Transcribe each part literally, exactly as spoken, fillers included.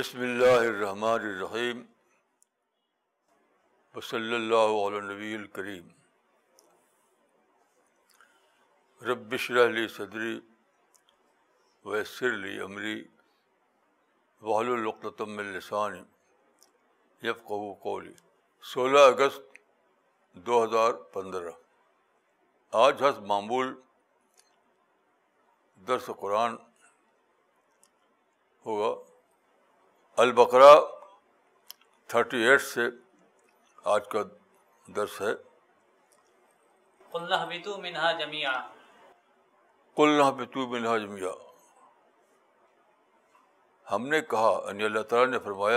بسم اللہ الرحمن الرحیم وصلی اللہ علی النبی الکریم رب اشرح لی صدری ویسر لی امری واحلل عقدۃ من لسانی یفقہوا قولی۔ سولہ اگست دو ہزار پندرہ۔ آج حسب معمول درس قرآن ہوگا۔ البقرہ تھرٹی ایٹ سے آج کا درس ہے۔ قُلْ اهْبِطُوا مِنْهَا جَمِيعًا قُلْ اهْبِطُوا مِنْهَا جَمِيعًا۔ ہم نے کہا، یعنی اللہ تعالیٰ نے فرمایا،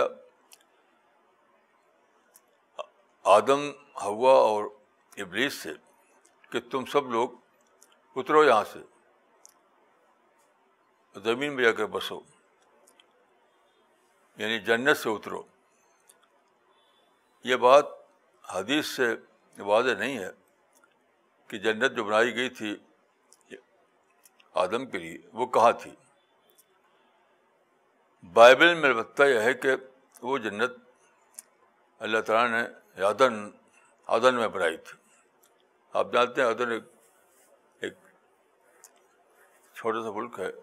آدم، حوا اور ابلیس سے کہ تم سب لوگ اترو یہاں سے، زمین میں جا کر بسو، یعنی جنت سے اترو۔ یہ بات حدیث سے واضح نہیں ہے کہ جنت جو بنائی گئی تھی آدم کے لیے وہ کہاں تھی۔ بائبل میں البتہ یہ ہے کہ وہ جنت اللہ تعالیٰ نے عدن عدن میں بنائی تھی۔ آپ جانتے ہیں عدن ایک ایک چھوٹا سا ملک ہے،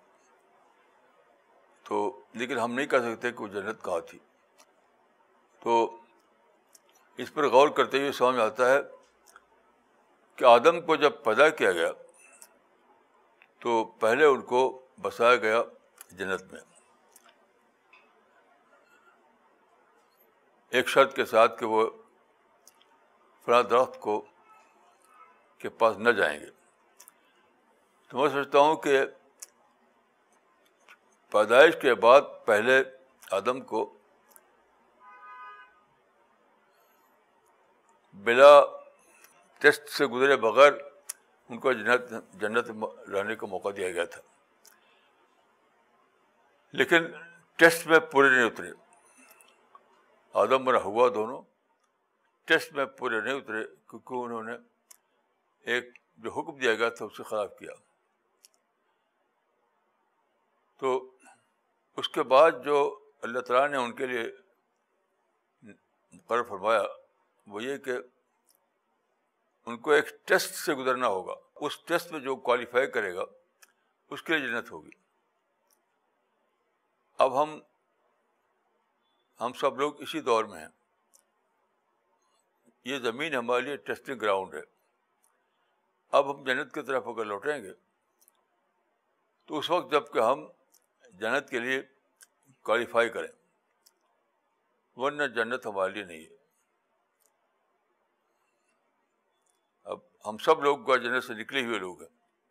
تو لیکن ہم نہیں کہہ سکتے کہ وہ جنت کہاں تھی۔ تو اس پر غور کرتے ہوئے سمجھ آتا ہے کہ آدم کو جب پیدا کیا گیا تو پہلے ان کو بسایا گیا جنت میں، ایک شرط کے ساتھ کہ وہ فلاں درخت کو کے پاس نہ جائیں گے۔ تو میں سوچتا ہوں کہ پیدائش کے بعد پہلے آدم کو بلا ٹیسٹ سے گزرے بغیر ان کو جنت جنت میں رہنے کا موقع دیا گیا تھا، لیکن ٹیسٹ میں پورے نہیں اترے۔ آدم اور حوا دونوں ٹیسٹ میں پورے نہیں اترے، کیونکہ انہوں نے ایک جو حکم دیا گیا تھا اس سے خلاف کیا۔ تو اس کے بعد جو اللہ تعالیٰ نے ان کے لیے مقرر فرمایا وہ یہ کہ ان کو ایک ٹیسٹ سے گزرنا ہوگا، اس ٹیسٹ میں جو کوالیفائی کرے گا اس کے لیے جنت ہوگی۔ اب ہم ہم سب لوگ اسی دور میں ہیں۔ یہ زمین ہمارے لیے ٹیسٹنگ گراؤنڈ ہے۔ اب ہم جنت کی طرف اگر لوٹیں گے تو اس وقت جب کہ ہم جنت کے لیے کوالیفائی کریں، ورنہ جنت ہمارے لیے نہیں ہے۔ اب ہم سب لوگ جنت سے نکلے ہوئے لوگ ہیں،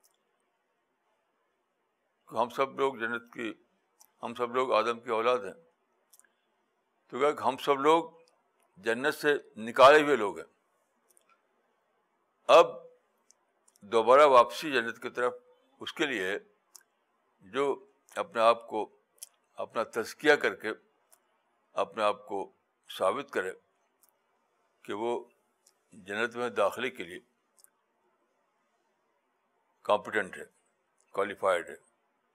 ہم سب لوگ جنت کی ہم سب لوگ آدم کی اولاد ہیں، تو کہ ہم سب لوگ جنت سے نکالے ہوئے لوگ ہیں۔ اب دوبارہ واپسی جنت کی طرف اس کے لیے جو اپنے آپ کو اپنا تزکیہ کر کے اپنے آپ کو ثابت کرے کہ وہ جنت میں داخلے کے لیے کمپیٹنٹ ہے، کوالیفائڈ ہے۔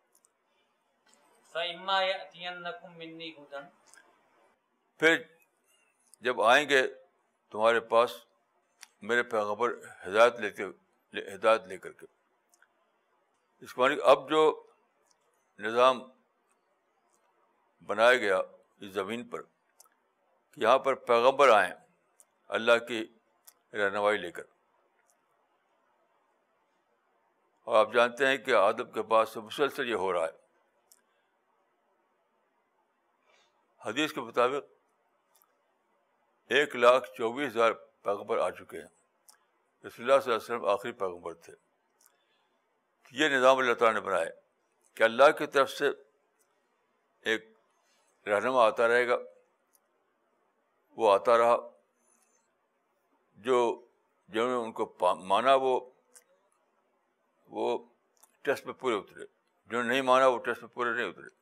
فَإِمَّا يَأْتِيَنَّكُم مِّنِّي هُدًى۔ پھر جب آئیں گے تمہارے پاس میرے پیغمبر ہدایت لے کے ہدایت لے کر کے، اس کو معنی اب جو نظام بنایا گیا اس زمین پر کہ یہاں پر پیغمبر آئیں اللہ کی رہنمائی لے کر، اور آپ جانتے ہیں کہ آدم کے پاس سے مسلسل یہ ہو رہا ہے۔ حدیث کے مطابق ایک لاکھ چوبیس ہزار پیغمبر آ چکے ہیں۔ رسول اللہ صلی اللہ علیہ وسلم آخری پیغمبر تھے۔ یہ نظام اللہ تعالیٰ نے بنایا کہ اللہ کی طرف سے ایک رہنما آتا رہے گا، وہ آتا رہا، جو جنہوں نے ان کو مانا وہ وہ ٹیسٹ میں پورے اترے، جنہوں نے نہیں مانا وہ ٹیسٹ میں پورے نہیں اترے۔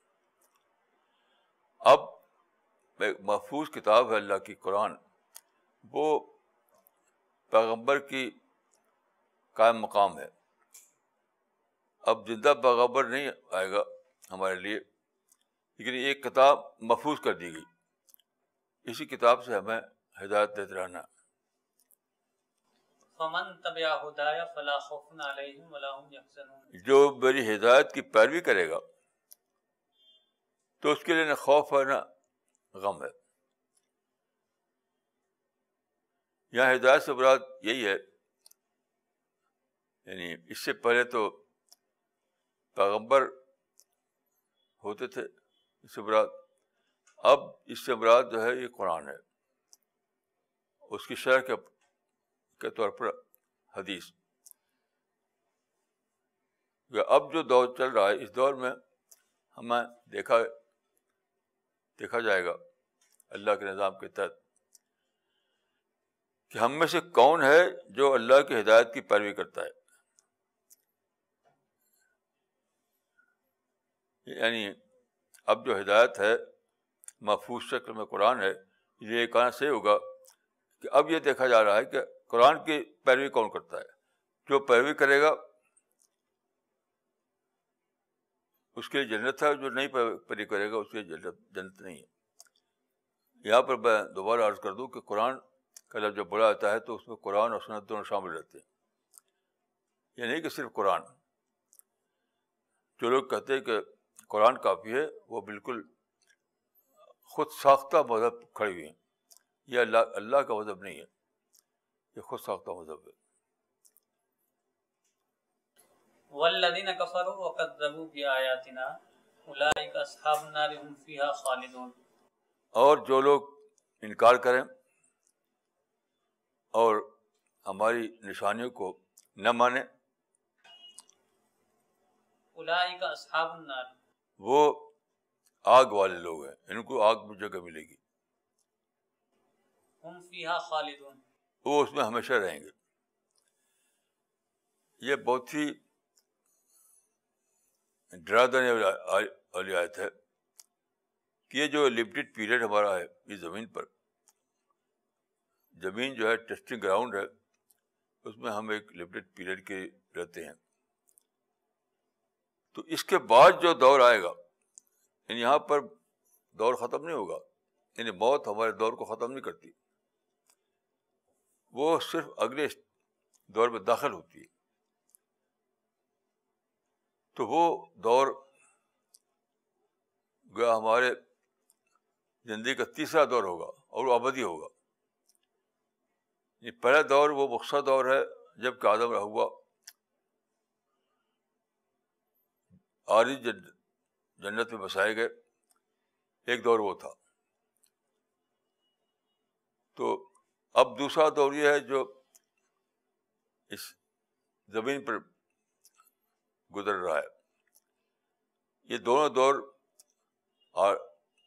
اب ایک محفوظ کتاب ہے اللہ کی قرآن، وہ پیغمبر کی قائم مقام ہے۔ اب زندہ پیغمبر نہیں آئے گا ہمارے لیے، لیکن ایک کتاب محفوظ کر دی گئی، اسی کتاب سے ہمیں ہدایت دیتے رہنا. فمن تبع ہدایا فلا خوف علیہم ولا هم يحزنون. جو میری ہدایت کی پیروی کرے گا تو اس کے لیے نہ خوف ہے نہ غم ہے. یہاں ہدایت سے مراد یہی ہے، یعنی اس سے پہلے تو پیغمبر ہوتے تھے، اس سے مراد اب اس سے مراد جو ہے یہ قرآن ہے، اس کی شرح کے کے طور پر حدیث. اب جو دور چل رہا ہے اس دور میں ہمیں دیکھا دیکھا جائے گا اللہ کے نظام کے تحت کہ ہم میں سے کون ہے جو اللہ کی ہدایت کی پیروی کرتا ہے. یعنی اب جو ہدایت ہے محفوظ شکل میں قرآن ہے، یہ کہنا صحیح ہوگا کہ اب یہ دیکھا جا رہا ہے کہ قرآن کی پیروی کون کرتا ہے. جو پیروی کرے گا اس کے لیے جنت ہے، جو نہیں پیروی کرے گا اس کے لیے جنت جنت نہیں ہے. یہاں پر میں دوبارہ عرض کر دوں کہ قرآن کا لفظ جب بڑا آتا ہے تو اس میں قرآن اور سنت دونوں شامل رہتے ہیں. یہ نہیں کہ صرف قرآن. جو لوگ کہتے ہیں کہ قرآن کافی ہے وہ بالکل خود ساختہ مذہب کھڑے ہوئے ہیں. یہ اللہ اللہ کا مذہب نہیں ہے، یہ خود ساختہ مذہب ہے. والذین کفروا وکذبوا بآیاتنا اولئک اصحاب النار هم فیہا خالدون. اور جو لوگ انکار کریں اور ہماری نشانیوں کو نہ مانیں اولئک اصحاب النار، وہ آگ والے لوگ ہیں، ان کو آگ میں جگہ ملے گی، ہم فیہا خالدون، وہ اس میں ہمیشہ رہیں گے. یہ بہت ہی ڈرا دینے والی آیت ہے کہ یہ جو لمیٹڈ پیریڈ ہمارا ہے اس زمین پر، زمین جو ہے ٹیسٹنگ گراؤنڈ ہے، اس میں ہم ایک لمیٹڈ پیریڈ کے رہتے ہیں. تو اس کے بعد جو دور آئے گا، یعنی یہاں پر دور ختم نہیں ہوگا، یعنی موت ہمارے دور کو ختم نہیں کرتی، وہ صرف اگلے دور میں داخل ہوتی ہے. تو وہ دور گیا ہمارے زندگی کا تیسرا دور ہوگا اور وہ ابدی ہوگا. یہ پہلا دور وہ مختصر دور ہے جب کہ آدم و حوا عارض جنت میں بسائے گئے، ایک دور وہ تھا. تو اب دوسرا دور یہ ہے جو اس زمین پر گزر رہا ہے. یہ دونوں دور اور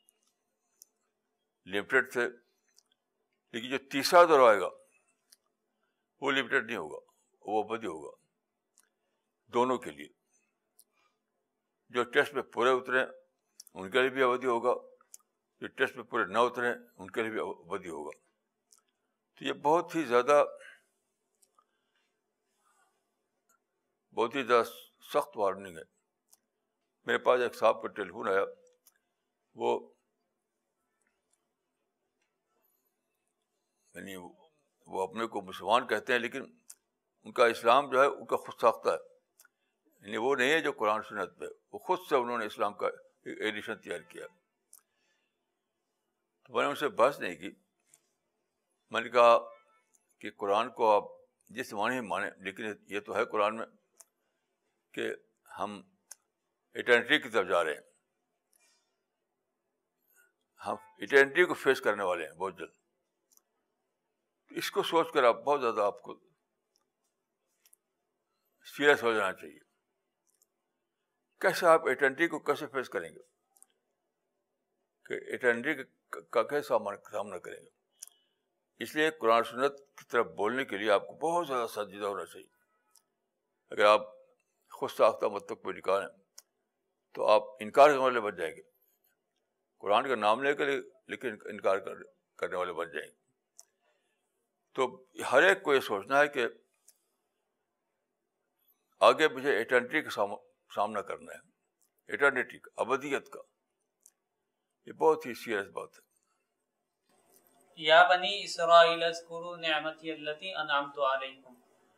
لمیٹڈ تھے، لیکن جو تیسرا دور آئے گا وہ لمیٹڈ نہیں ہوگا، وہ ابدی ہوگا دونوں کے لیے. جو ٹیسٹ میں پورے اترے ان کے لیے بھی ابدی ہوگا، جو ٹیسٹ میں پورے نہ اترے ان کے لیے بھی ابدی ہوگا. تو یہ بہت ہی زیادہ بہت ہی زیادہ سخت وارننگ ہے. میرے پاس ایک صاحب کا ٹیلیفون آیا، وہ یعنی وہ اپنے کو مسلمان کہتے ہیں لیکن ان کا اسلام جو ہے ان کا خود ساختہ ہے، یعنی وہ نہیں ہے جو قرآن سنت پہ، وہ خود سے انہوں نے اسلام کا ایک ایڈیشن تیار کیا. تو میں نے ان سے بحث نہیں کی. میں نے کہا کہ قرآن کو آپ جس معنی میں مانیں، لیکن یہ تو ہے قرآن میں کہ ہم ایٹرنیٹی کی طرف جا رہے ہیں، ہم ایٹرنیٹی کو فیس کرنے والے ہیں بہت جلد. اس کو سوچ کر آپ بہت زیادہ آپ کو سیریس ہو جانا چاہیے. کیسے آپ ایٹرنیٹی کو کیسے فیس کریں گے، کہ ایٹرنیٹی کا کیسے سامنا کریں گے. اس لیے قرآن سنت کی طرف بولنے کے لیے آپ کو بہت زیادہ سنجیدہ ہونا چاہیے. اگر آپ خود ساختہ مطلب کو نکالیں تو آپ انکار کرنے والے بن جائیں گے. قرآن کا نام لے کر لیکن انکار کرنے والے بن جائیں گے. تو ہر ایک کو یہ سوچنا ہے کہ آگے مجھے ایٹرنیٹی کا سامنا کرنا ہے، ایٹرنیٹی کا، ابدیت کا. یہ بہت ہی سیریس بات ہے. یا بنی اسرائیل اذکروا نعمتی التی انعمت علیکم.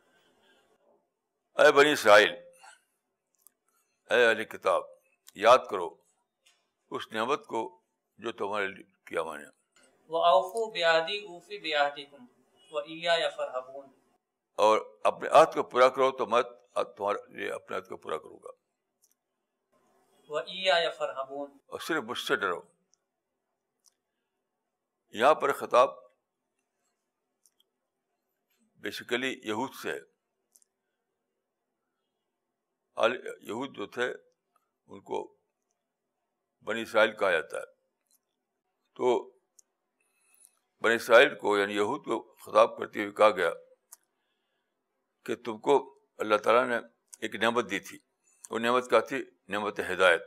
اے بنی اسرائیل، اے اہل کتاب، یاد کرو اس نعمت کو جو تمہارے لیے کیا میں نے. وَأَوْفُوا بِعَهْدِي أُوفِ بِعَهْدِكُمْ وَإِيَّايَ فَارْهَبُونِ. اور اپنے عہد کو پورا کرو تو میں تمہارے لیے اپنے عہد کو پورا کروں گا. وَإِيَّايَ فَارْهَبُونِ. اور صرف مجھ سے ڈرو. یہاں پر خطاب بیسیکلی یہود سے ہے. یہود جو تھے ان کو بنی اسرائیل کہا جاتا ہے. تو بنی اسرائیل کو یعنی یہود کو خطاب کرتے ہوئے کہا گیا کہ تم کو اللہ تعالیٰ نے ایک نعمت دی تھی. وہ نعمت کیا تھی؟ نعمت ہدایت.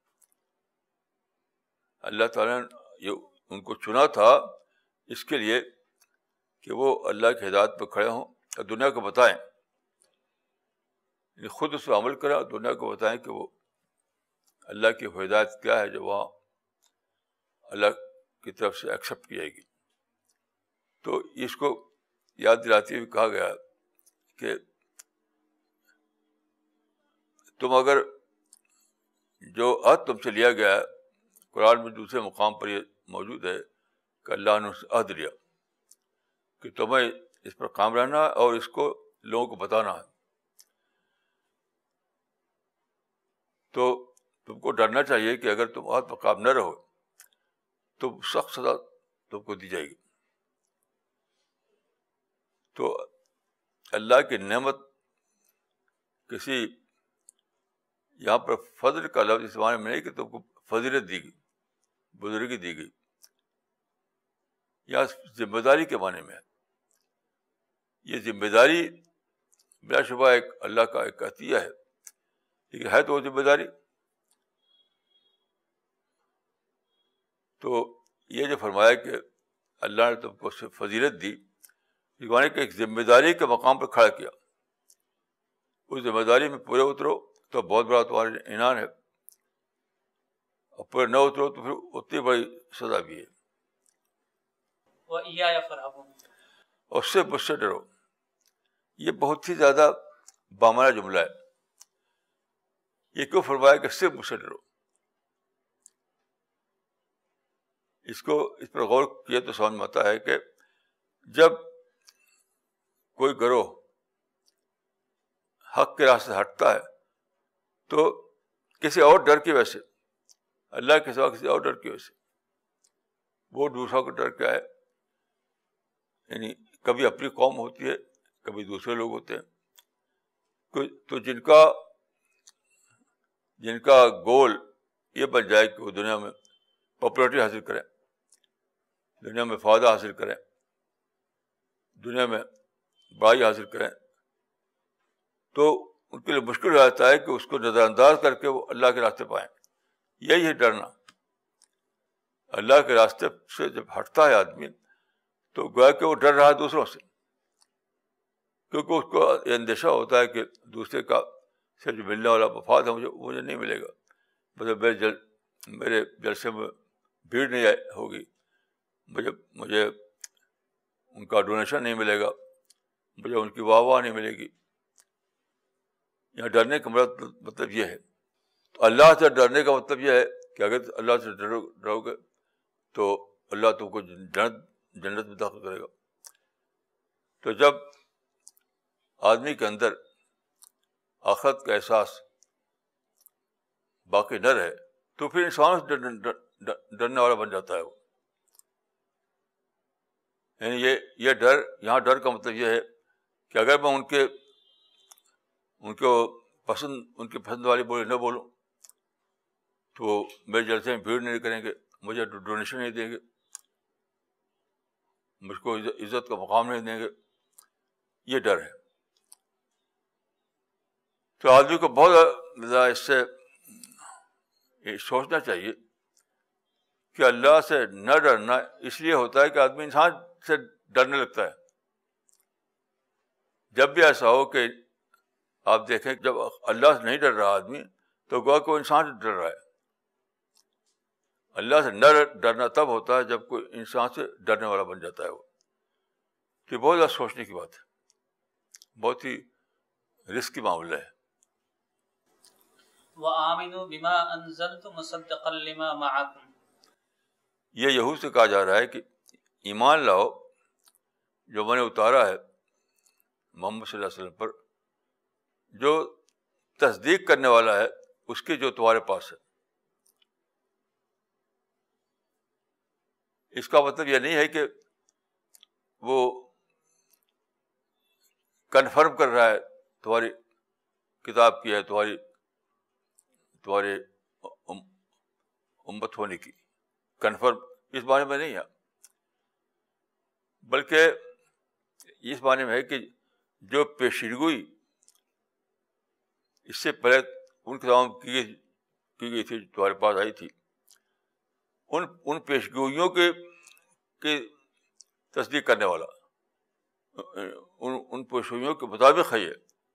اللہ تعالیٰ نے ان کو چنا تھا اس کے لیے کہ وہ اللہ کی ہدایت پہ کھڑے ہوں اور دنیا کو بتائیں، یعنی خود اس پہ عمل کریں اور دنیا کو بتائیں کہ وہ اللہ کی ہدایت کیا ہے جو وہاں اللہ کی طرف سے ایکسیپٹ کی جائے گی. تو اس کو یاد دلاتے ہوئے کہا گیا کہ تم اگر جو عہد تم سے لیا گیا ہے، قرآن میں دوسرے مقام پر یہ موجود ہے کہ اللہ نے عہد لیا کہ تمہیں اس پر قائم رہنا ہے اور اس کو لوگوں کو بتانا ہے. تو تم کو ڈرنا چاہیے کہ اگر تم عہد پر قائم نہ رہو تو سخت سزا تم کو دی جائے گی. تو اللہ کی نعمت کسی یہاں پر فضل کا لفظ اس معنی میں نہیں کہ تم کو فضیلت دی گئی، بزرگی دی گئی. یہاں ذمہ داری کے معنی میں ہے. یہ ذمہ داری بلا شبہ ایک اللہ کا ایک عطیہ ہے، لیکن ہے تو وہ ذمہ داری. تو یہ جو فرمایا کہ اللہ نے تم کو صرف فضیلت دی، یہ معنی کہ ایک ذمہ داری کے مقام پر کھڑا کیا. اس ذمہ داری میں پورے اترو تو بہت بڑا تمہارا انعام ہے، اور پورے نہ اترو تو پھر اتنی بڑی سزا بھی ہے. وَإِيَّايَ فَارْهَبُونِ. اور اس سے مجھ سے ڈرو. یہ بہت ہی زیادہ بامعنی جملہ ہے. یہ کیوں فرمایا کہ صرف مجھ سے ڈرو؟ اس کو اس پر غور کیے تو سمجھ میں آتا ہے کہ جب کوئی گروہ حق کے راستے سے ہٹتا ہے تو کسی اور ڈر کی وجہ سے، اللہ کے سوا کسی اور ڈر کی وجہ سے، وہ دوسروں کا ڈر کیا ہے؟ یعنی کبھی اپنی قوم ہوتی ہے، کبھی دوسرے لوگ ہوتے ہیں. تو جن کا جن کا گول یہ بن جائے کہ وہ دنیا میں پاپولرٹی حاصل کریں، دنیا میں فائدہ حاصل کریں، دنیا میں بڑائی حاصل کریں، تو ان کے لیے مشکل ہو جاتا ہے کہ اس کو نظر انداز کر کے وہ اللہ کے راستے پائیں. یہی ہے ڈرنا. اللہ کے راستے سے جب ہٹتا ہے آدمی تو گویا کہ وہ ڈر رہا ہے دوسروں سے، کیونکہ اس کو یہ اندیشہ ہوتا ہے کہ دوسرے کا سے جو ملنے والا مفاد ہے مجھے مجھے نہیں ملے گا. مطلب میرے جل میرے جلسے میں بھیڑ نہیں ہوگی، مجھے مجھے ان کا ڈونیشن نہیں ملے گا، مجھے ان کی واہ واہ نہیں ملے گی. یہاں ڈرنے کا مطلب یہ ہے. تو اللہ سے ڈرنے کا مطلب یہ ہے کہ اگر اللہ سے ڈرو ڈرو گے تو اللہ تم کو جنت جنت میں داخل کرے گا. تو جب آدمی کے اندر آخرت کا احساس باقی نہ رہے تو پھر انسان سے ڈرنے والا بن جاتا ہے وہ. یعنی یہ یہ ڈر یہاں ڈر کا مطلب یہ ہے کہ اگر میں ان کے ان کو پسند ان کی پسند والی بولی نہ بولوں تو وہ میرے جلسے میں بھیڑ نہیں کریں گے، مجھے ڈونیشن نہیں دیں گے، مجھ کو عزت کا مقام نہیں دیں گے. یہ ڈر ہے. تو آدمی کو بہت زیادہ اس سے یہ سوچنا چاہیے کہ اللہ سے نہ ڈرنا اس لیے ہوتا ہے کہ آدمی انسان سے ڈرنے لگتا ہے. جب بھی ایسا ہو کہ آپ دیکھیں کہ جب اللہ سے نہیں ڈر رہا آدمی تو گویا کہ وہ انسان سے ڈر رہا ہے. اللہ سے نہ ڈرنا تب ہوتا ہے جب کوئی انسان سے ڈرنے والا بن جاتا ہے. وہ یہ بہت زیادہ سوچنے کی بات ہے، بہت ہی رسکی معاملہ ہے. وَآمِنُوا بِمَا أَنزَلْتُ مُصَدِّقًا لِمَا مَعَكُمْ. یہ یہود سے کہا جا رہا ہے کہ ایمان لاؤ جو میں نے اتارا ہے محمد صلی اللہ علیہ وسلم پر، جو تصدیق کرنے والا ہے اس کی جو تمہارے پاس ہے. اس کا مطلب یہ نہیں ہے کہ وہ کنفرم کر رہا ہے تمہاری کتاب کی ہے، تمہاری تمہارے امت ہونے کی. کنفرم اس معنی میں نہیں ہے، بلکہ اس معنی میں ہے کہ جو پیشیدگوئی اس سے پہلے ان کتابوں کی گئی کی گئی تھی جو تمہارے پاس آئی تھی، ان ان پیشگوئیوں کے کی تصدیق کرنے والا، ان ان پیشگوئیوں کے مطابق ہے. یہ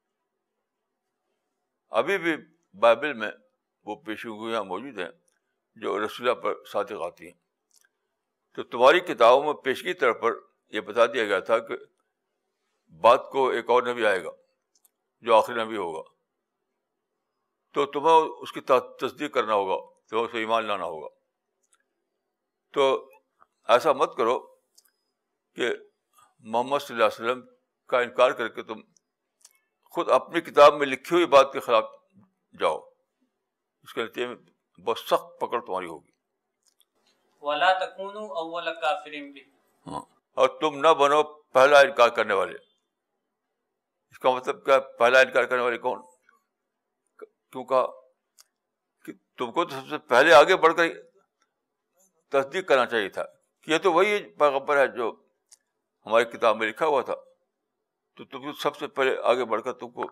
ابھی بھی بائبل میں وہ پیشگوئیاں موجود ہیں جو رسول اللہ پر صادق آتی ہیں. تو تمہاری کتابوں میں پیشگی طور پر یہ بتا دیا گیا تھا کہ بعد کو ایک اور نبی آئے گا جو آخری نبی ہوگا، تو تمہیں اس کی تصدیق کرنا ہوگا، تمہیں اسے ایمان لانا ہوگا. تو ایسا مت کرو کہ محمد صلی اللہ علیہ وسلم کا انکار کر کے تم خود اپنی کتاب میں لکھی ہوئی بات کے خلاف جاؤ. اس کے نتیجے میں بہت سخت پکڑ تمہاری ہوگی. وَلَا تَكُونُوا أَوَّلَ كَافِرٍ بِهِ. ہاں، اور تم نہ بنو پہلا انکار کرنے والے. اس کا مطلب کیا؟ پہلا انکار کرنے والے کون؟ کیوں کہا کہ تم کو تو سب سے پہلے آگے بڑھ کر تصدیق کرنا چاہیے تھا کہ یہ تو وہی پیغمبر ہے جو ہماری کتاب میں لکھا ہوا تھا. تو تم کو سب سے پہلے آگے بڑھ کر تم کو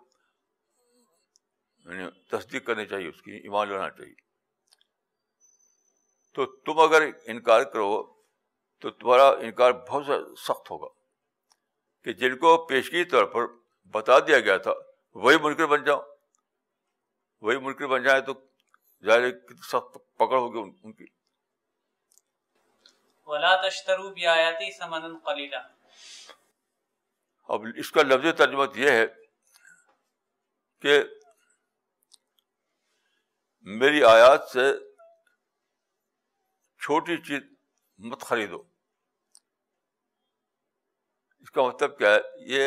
یعنی تصدیق کرنی چاہیے، اس کی ایمان لانا چاہیے. تو تم اگر انکار کرو تو تمہارا انکار بہت سخت ہوگا کہ جن کو پیشگی طور پر بتا دیا گیا تھا وہی منکر بن جاؤ. وہی منکر بن جائے تو ظاہر سخت پکڑ ہوگی ان کی. وَلَا تَشْتَرُوا بِآيَاتِي ثَمَنًا قَلِيلًا. اب اس کا لفظی ترجمہ یہ ہے کہ میری آیات سے چھوٹی چیز مت خریدو. اس کا مطلب کیا ہے؟ یہ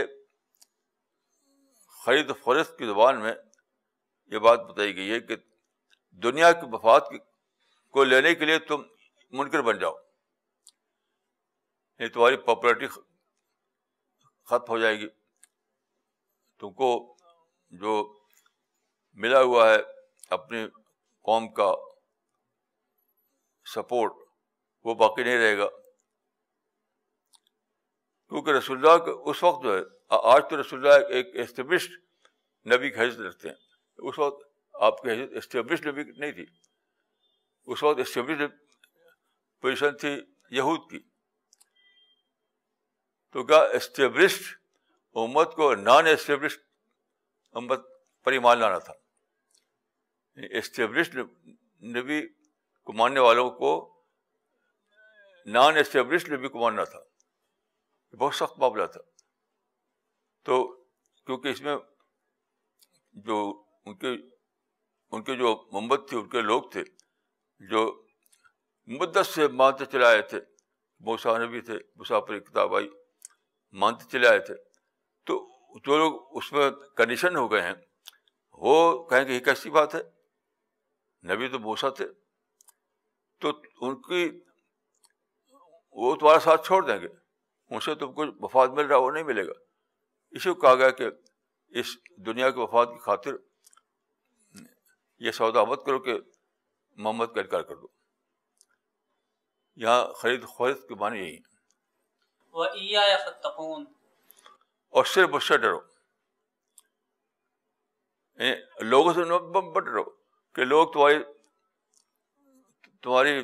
خرید و فروخت کی زبان میں یہ بات بتائی گئی ہے کہ دنیا کے مفاد کو لینے کے لیے تم منکر بن جاؤ. یہ تمہاری پاپولرٹی ختم ہو جائے گی. تم کو جو ملا ہوا ہے اپنی قوم کا سپورٹ وہ باقی نہیں رہے گا. کیونکہ رسول اللہ کے اس وقت جو ہے، آج تو رسول اللہ ایک اسٹیبلشڈ نبی کی حیثیت رکھتے ہیں، اس وقت آپ کی حیثیت اسٹیبلشڈ نبی نہیں تھی. اس وقت اسٹیبلشڈ پوزیشن تھی یہود کی. تو کیا اسٹیبلشڈ امت کو نان اسٹیبلشڈ امت پر ایمان لانا تھا. اسٹیبلشڈ نبی کو ماننے والوں کو نان اسٹیبلشڈ نبی کو ماننا تھا. بہت سخت معاملہ تھا. تو کیونکہ اس میں جو ان کے ان کے جو امت تھی، ان کے لوگ تھے جو مدت سے مانتے چلے آئے تھے، موسیٰ نبی تھے، موسیٰ پر کتاب آئی، مانتے چلے آئے تھے. تو جو لوگ اس میں کنڈیشن ہو گئے ہیں وہ کہیں گے یہ کیسی بات ہے، نبی تو موسیٰ تھے. تو ان کی وہ تمہارا ساتھ چھوڑ دیں گے، ان سے تم کو مفاد مل رہا وہ نہیں ملے گا. اسی کو کہا گیا کہ اس دنیا کے مفاد کی خاطر یہ سودا مت کرو کہ محمد کا انکار کر دو. یہاں خرید فروخت کے معنی یہی ہے. وَإِيَّايَ فَاتَّقُونِ. اور صرف مجھ سے ڈرو. لوگوں سے مت ڈرو کہ لوگ تمہاری تمہاری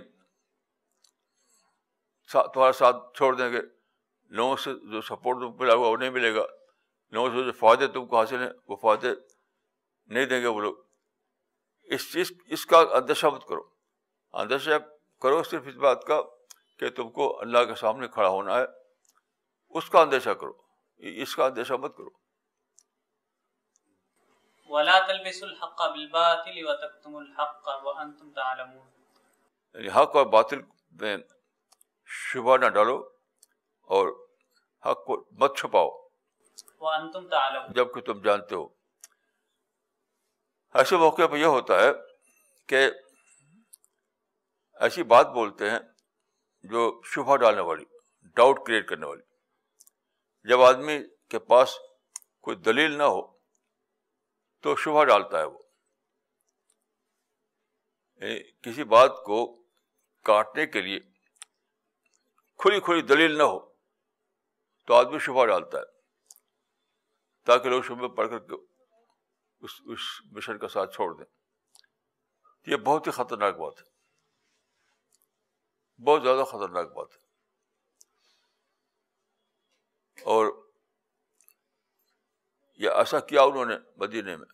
تمہارا ساتھ چھوڑ دیں گے. لوگوں سے جو سپورٹ تم کو ملا ہوا وہ نہیں ملے گا. لوگوں سے جو فائدے تم کو حاصل ہیں وہ فائدے نہیں دیں گے وہ لوگ. اس چیز اس کا اندیشہ مت کرو. اندیشہ کرو صرف اس بات کا کہ تم کو اللہ کے سامنے کھڑا ہونا ہے، اس کا اندیشہ کرو، اس کا اندیشہ مت کرو. ولا تلبسوا الحق بالباطل وتكتموا الحق وانتم تعلمون. یعنی حق اور باطل میں شبہ نہ ڈالو اور حق کو مت چھپاؤ وانتم تعلمون، جبکہ تم جانتے ہو. ایسے موقع پہ یہ ہوتا ہے کہ ایسی بات بولتے ہیں جو شبہ ڈالنے والی، ڈاؤٹ کریٹ کرنے والی. جب آدمی کے پاس کوئی دلیل نہ ہو تو شبہ ڈالتا ہے وہ. یعنی کسی بات کو کاٹنے کے لیے کھلی کھلی دلیل نہ ہو تو آدمی شبہ ڈالتا ہے تاکہ لوگ شبہ پڑھ کر کے اس اس مشن کا ساتھ چھوڑ دیں. یہ بہت ہی خطرناک بات ہے، بہت زیادہ خطرناک بات ہے. اور یہ ایسا کیا انہوں نے مدینے میں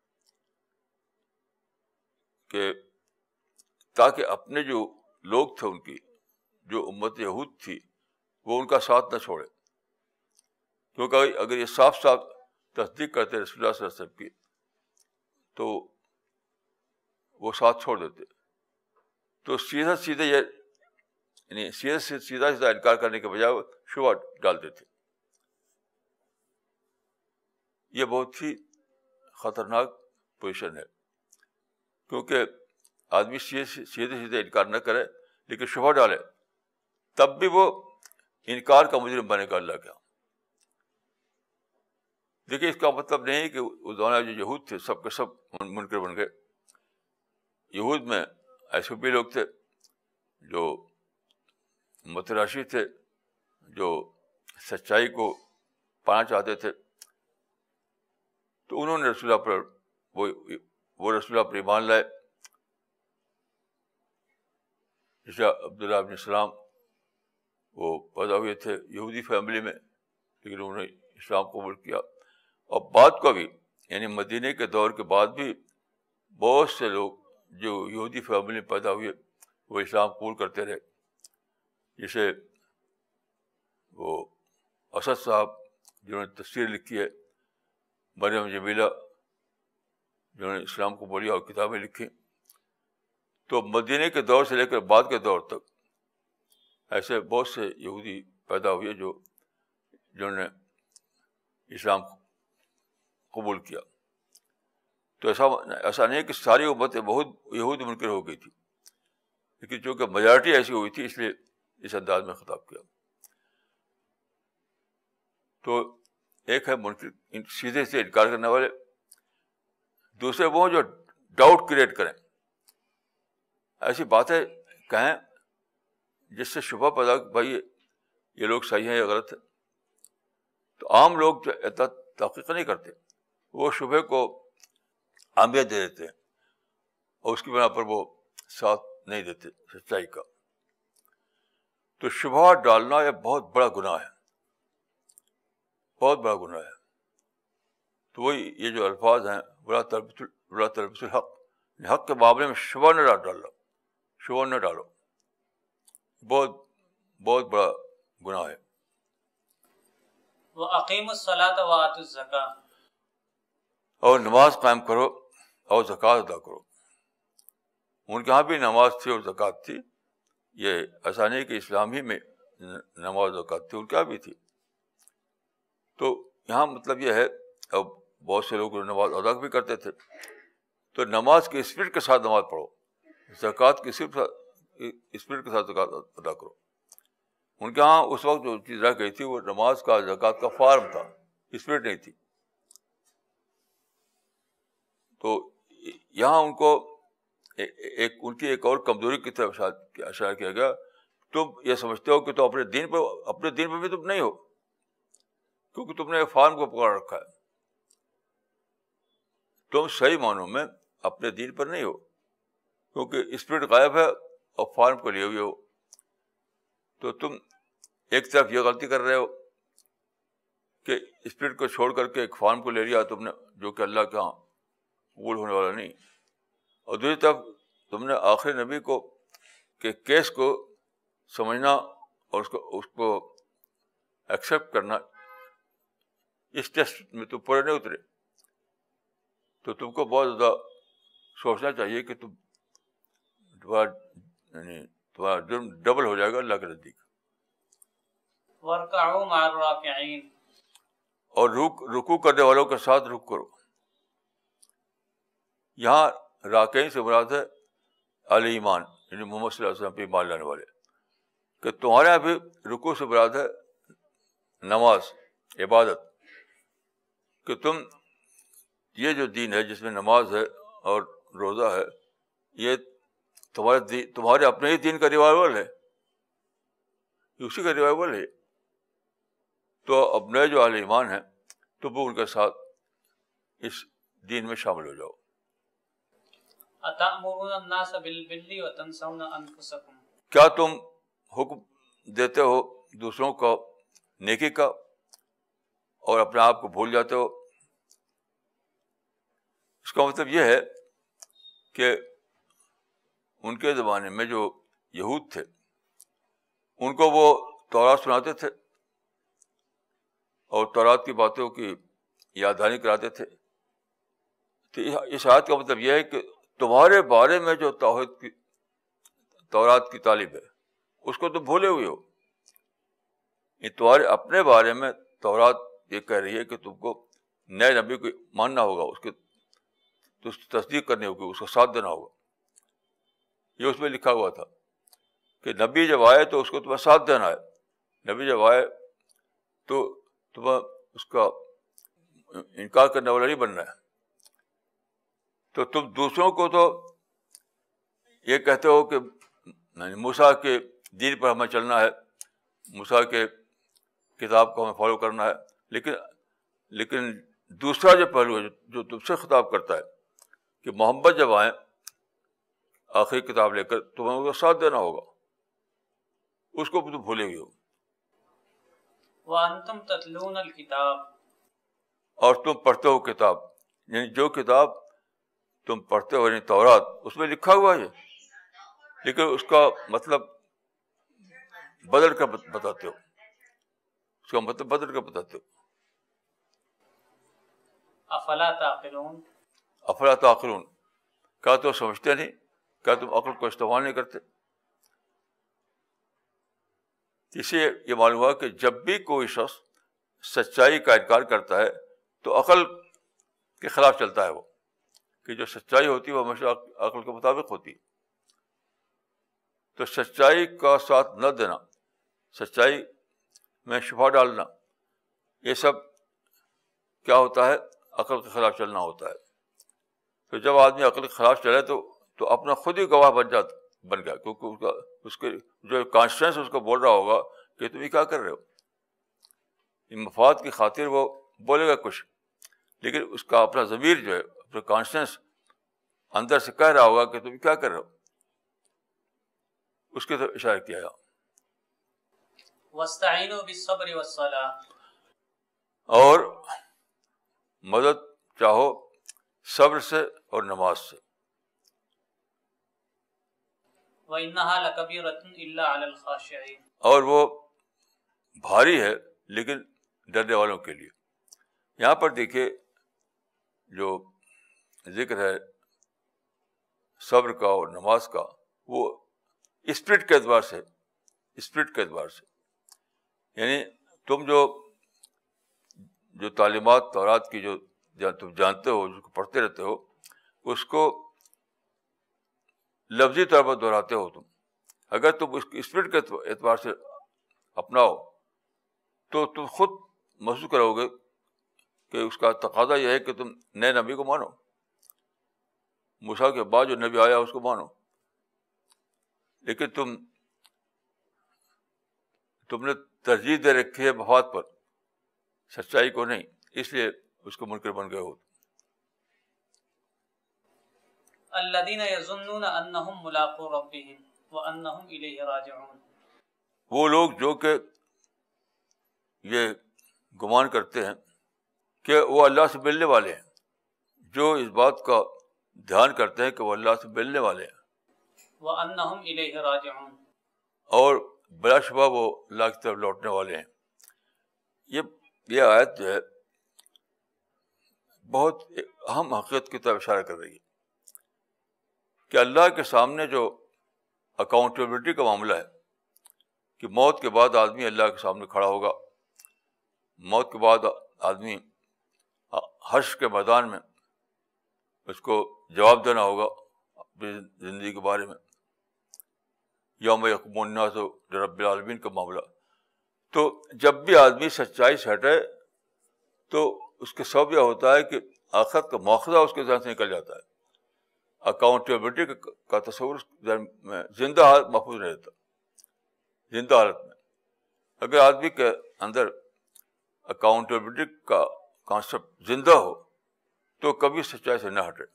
کہ تاکہ اپنے جو لوگ تھے، ان کی جو امت یہود تھی، وہ ان کا ساتھ نہ چھوڑے. کیونکہ اگر یہ صاف صاف تصدیق کرتے رسول اللہ صلی اللہ علیہ وسلم کی تو وہ ساتھ چھوڑ دیتے. تو سیدھا سیدھے یہ یعنی سیدھا سیدھا سیدھا انکار کرنے کے بجائے شبہ ڈالتے تھے. یہ بہت ہی خطرناک پوزیشن ہے، کیونکہ آدمی سیدھے سیدھے سیدھے انکار نہ کرے لیکن شبہ ڈالے تب بھی وہ انکار کا مجرم بنے گا اللہ کا. دیکھیے اس کا مطلب نہیں ہے کہ اس زمانے جو یہود تھے سب کے سب منکر بن گئے. یہود میں ایسے بھی لوگ تھے جو متراشی تھے، جو سچائی کو پانا چاہتے تھے، تو انہوں نے رسول اللہ پر وہ وہ رسول اللہ پر ایمان لائے. جیسے عبداللہ بن سلام، وہ پیدا ہوئے تھے یہودی فیملی میں لیکن انہوں نے اسلام قبول کیا. اور بعد کو بھی یعنی مدینے کے دور کے بعد بھی بہت سے لوگ جو یہودی فیملی میں پیدا ہوئے وہ اسلام قبول کرتے رہے. جیسے وہ اسد صاحب جنہوں نے تفسیر لکھی ہے، مریم جمیلہ جنہوں نے اسلام کو بولی اور کتابیں لکھی. تو مدینے کے دور سے لے کر بعد کے دور تک ایسے بہت سے یہودی پیدا ہوئے جو جنہوں نے اسلام قبول کیا. تو ایسا ایسا نہیں کہ ساری امتیں بہت یہود منکر ہو گئی تھی، لیکن چونکہ میجارٹی ایسی ہوئی تھی اس لیے اس انداز میں خطاب کیا. تو ایک ہے منکر سیدھے سے انکار کرنے والے، دوسرے وہ جو ڈاؤٹ کریٹ کریں، ایسی باتیں کہیں جس سے شبہ پیدا کہ بھائی یہ لوگ صحیح ہیں یا غلط ہے. تو عام لوگ جو اتنا تحقیق نہیں کرتے، وہ شبہ کو اہمیت دے دیتے ہیں اور اس کی بنا پر وہ ساتھ نہیں دیتے سچائی کا. تو شبہ ڈالنا یہ بہت بڑا گناہ ہے، بہت بڑا گناہ ہے. تو وہی یہ جو الفاظ ہیں ولا تلبسوا ولا تلبسوا الحق، حق کے معاملے میں شبہ نہ ڈالو، شبہ نہ ڈالو، بہت بہت بڑا گناہ ہے. وَأَقِیمُوا الصَّلَاةَ وَآتُوا الزَّکَاةَ، اور نماز قائم کرو اور زکوٰۃ ادا کرو. ان کے یہاں بھی نماز تھی اور زکوٰۃ تھی. یہ ایسا نہیں کہ اسلام ہی میں نماز زکوٰۃ تھی، ان کے یہاں بھی تھی. تو یہاں مطلب یہ ہے، اب بہت سے لوگ نماز ادا بھی کرتے تھے، تو نماز کے اسپرٹ کے ساتھ نماز پڑھو، زکوٰۃ کی صرف اسپرٹ کے ساتھ زکوٰۃ ادا کرو. ان کے یہاں اس وقت جو چیز رہ گئی تھی وہ نماز کا زکوٰۃ کا فارم تھا، اسپرٹ نہیں تھی. تو یہاں ان کو ایک ان کی ایک اور کمزوری کی طرف اشارہ کیا گیا. تم یہ سمجھتے ہو کہ تم اپنے دین پر اپنے دین پر بھی تم نہیں ہو، کیونکہ تم نے فارم کو پکڑ رکھا ہے. تم صحیح معنوں میں اپنے دین پر نہیں ہو، کیونکہ اسپرٹ غائب ہے اور فارم کو لیے ہوئے ہو. تو تم ایک طرف یہ غلطی کر رہے ہو کہ اسپرٹ کو چھوڑ کر کے ایک فارم کو لے لیا تم نے، جو کہ اللہ کے ہاں قبول ہونے والا نہیں. اور دوسری طرف تم نے آخری نبی کو کہ کیس کو سمجھنا اور اس کو اس کو ایکسیپٹ کرنا، اس ٹیسٹ میں تم پورے نہیں اترے، تو تم کو بہت زیادہ سوچنا چاہیے کہ تم تمہارا یعنی تمہارا جرم ڈبل ہو جائے گا اللہ کے نزدیک. وارکعوا مع الراکعین، اور رک رکوع کرنے والوں کے ساتھ رک کرو. یہاں راکعین سے مراد ہے اہل ایمان، یعنی محمد صلی اللہ علیہ وسلم پہ ایمان لانے والے، کہ تمہارے یہاں بھی رکوع سے مراد ہے نماز، عبادت، کہ تم یہ جو دین ہے جس میں نماز ہے اور روزہ ہے، یہ تمہارے دین تمہارے اپنے ہی دین کا ریوائول ہے، اسی کا ریوائول ہے. تو اپنے جو اہل ایمان ہیں تم ان کے ساتھ اس دین میں شامل ہو جاؤ. اتأمرون الناس بالبر وتنسون انفسکم، کیا تم حکم دیتے ہو دوسروں کو نیکی کا اور اپنے آپ کو بھول جاتے ہو؟ اس کا مطلب یہ ہے کہ ان کے زمانے میں جو یہود تھے ان کو وہ تورات سناتے تھے اور تورات کی باتوں کی یاد دہانی کراتے تھے. تو اس آیت کا مطلب یہ ہے کہ تمہارے بارے میں جو توحید کی تورات کی تعلیم ہے اس کو تم بھولے ہوئے ہو. یہ تمہارے اپنے بارے میں تورات یہ کہہ رہی ہے کہ تم کو نئے نبی کو ماننا ہوگا، اس کے اس کی تصدیق کرنی ہوگی، اس کا ساتھ دینا ہوگا. یہ اس میں لکھا ہوا تھا کہ نبی جب آئے تو اس کو تمہیں ساتھ دینا ہے، نبی جب آئے تو تمہیں اس کا انکار کرنے والا نہیں بننا ہے. تو تم دوسروں کو تو یہ کہتے ہو کہ موسیٰ کے دین پر ہمیں چلنا ہے، موسیٰ کے کتاب کو ہمیں فالو کرنا ہے، لیکن لیکن دوسرا جو پہلو ہے جو تم سے خطاب کرتا ہے کہ محمد جب آئیں آخری کتاب لے کر تمہیں اس کا ساتھ دینا ہوگا، اس کو تم بھولے ہوئے ہو. وانتم تتلون الکتاب، اور تم پڑھتے ہو کتاب، یعنی جو کتاب تم پڑھتے ہو یعنی تورات اس میں لکھا ہوا ہے، لیکن اس کا مطلب بدل کر بتاتے ہو، اس کا مطلب بدل کر بتاتے ہو. افلا تعقلون، افلا تعقلون، کیا تم سمجھتے نہیں؟ کیا تم عقل کو استعمال نہیں کرتے؟ اس سے یہ معلوم ہوا کہ جب بھی کوئی شخص سچائی کا انکار کرتا ہے تو عقل کے خلاف چلتا ہے، وہ کہ جو سچائی ہوتی ہے وہ ہمیشہ عقل کے مطابق ہوتی ہے. تو سچائی کا ساتھ نہ دینا، سچائی میں شبہ ڈالنا، یہ سب کیا ہوتا ہے؟ عقل کے خلاف چلنا ہوتا ہے. تو جب آدمی عقل کے خلاف چلے تو تو اپنا خود ہی گواہ بن جاتا بن گیا، کیونکہ اس کا اس کے جو کانشنس اس کو بول رہا ہوگا کہ تم یہ کیا کر رہے ہو. مفاد کی خاطر وہ بولے گا کچھ، لیکن اس کا اپنا ضمیر جو ہے، اپنا کانشنس اندر سے کہہ رہا ہوگا کہ تم کیا کر رہے ہو. اس کی طرف اشارہ کیا ہے. واستعینوا بالصبر والصلاۃ، اور مدد چاہو صبر سے اور نماز سے. وانھا لکبیرۃ الا علی الخاشعین، اور وہ بھاری ہے لیکن ڈرنے والوں کے لیے. یہاں پر دیکھیے جو ذکر ہے صبر کا اور نماز کا، وہ اسپرٹ کے اعتبار سے اسپرٹ کے اعتبار سے یعنی تم جو جو تعلیمات تورات کی جو تم جانتے ہو، جو پڑھتے رہتے ہو، اس کو لفظی طور پر دہراتے ہو. تم اگر تم اس اسپرٹ کے اعتبار سے اپناؤ تو تم خود محسوس کرو گے کہ اس کا تقاضا یہ ہے کہ تم نئے نبی کو مانو، موسیٰ کے بعد جو نبی آیا اس کو مانو. لیکن تم تم نے ترجیح دے رکھی ہے مفاد پر، سچائی کو نہیں، اس لیے اس کو منکر بن گئے ہو. الذین یظنون انہم ملاقو ربہم وانہم الیہ راجعون، وہ لوگ جو کہ یہ گمان کرتے ہیں کہ وہ اللہ سے ملنے والے ہیں، جو اس بات کا دھیان کرتے ہیں کہ وہ اللہ سے ملنے والے ہیں. وأنهم إليه راجعون، اور بلا شبہ وہ اللہ کی طرف لوٹنے والے ہیں. یہ یہ آیت جو ہے بہت اہم حقیقت کی طرف اشارہ کر رہی ہے کہ اللہ کے سامنے جو اکاؤنٹیبلٹی کا معاملہ ہے کہ موت کے بعد آدمی اللہ کے سامنے کھڑا ہوگا، موت کے بعد آدمی حشر کے میدان میں اس کو جواب دینا ہوگا اپنی زندگی کے بارے میں. یوم یقوم الناس لرب العالمین کا معاملہ. تو جب بھی آدمی سچائی سے ہٹے تو اس کے سبب یہ ہوتا ہے کہ آخرت کا مواخذہ اس کے ذہن سے نکل جاتا ہے. اکاؤنٹیبلٹی کا تصور ذہن میں زندہ حالت محفوظ نہیں رہتا. زندہ حالت میں اگر آدمی کے اندر اکاؤنٹیبلٹی کا کانسیپٹ زندہ ہو تو کبھی سچائی سے نہ ہٹے.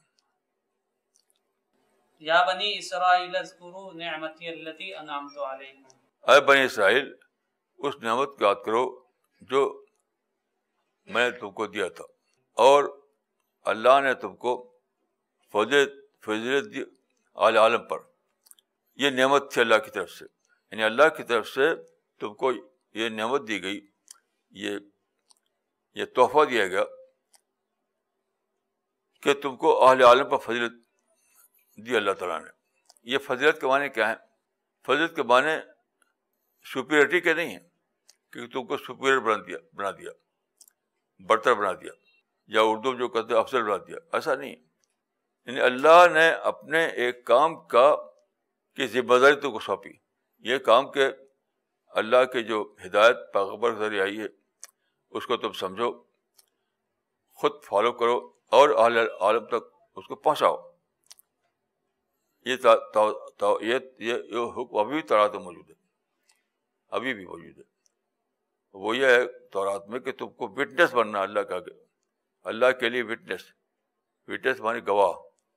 یا بنی اسرائیل اذکروا نعمتی التی انعمت علیکم، اے بنی اسرائیل اس نعمت کو یاد کرو جو میں نے تم کو دیا تھا، اور اللہ نے تم کو فضیلت فضیلت دی اعلی عالم پر. یہ نعمت تھی اللہ کی طرف سے، یعنی اللہ کی طرف سے تم کو یہ نعمت دی گئی، یہ یہ تحفہ دیا گیا کہ تم کو اہل عالم پر فضیلت دی اللہ تعالیٰ نے. یہ فضیلت کے معنی کیا ہیں؟ فضیلت کے معنی سپیریٹی کے نہیں ہیں کہ تم کو سپیریئر بنا دیا بنا دیا برتر بنا دیا، یا اردو جو کہتے ہیں افضل بنا دیا، ایسا نہیں. یعنی اللہ نے اپنے ایک کام کا کی ذمہ داری تم کو سونپی. یہ کام کہ اللہ کے جو ہدایت پیغمبر کے ذریعے آئی ہے اس کو تم سمجھو، خود فالو کرو اور اہل عالم تک اس کو پہنچاؤ. یہ تا, تا, تا, یہ, یہ, یہ حکم ابھی بھی تورات میں موجود ہے، ابھی بھی موجود ہے. وہ یہ ہے تورات میں کہ تم کو وٹنس بننا اللہ کا، اللہ کے لیے وٹنس. وٹنس مانی گواہ.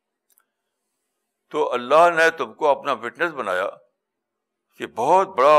تو اللہ نے تم کو اپنا وٹنس بنایا کہ بہت بڑا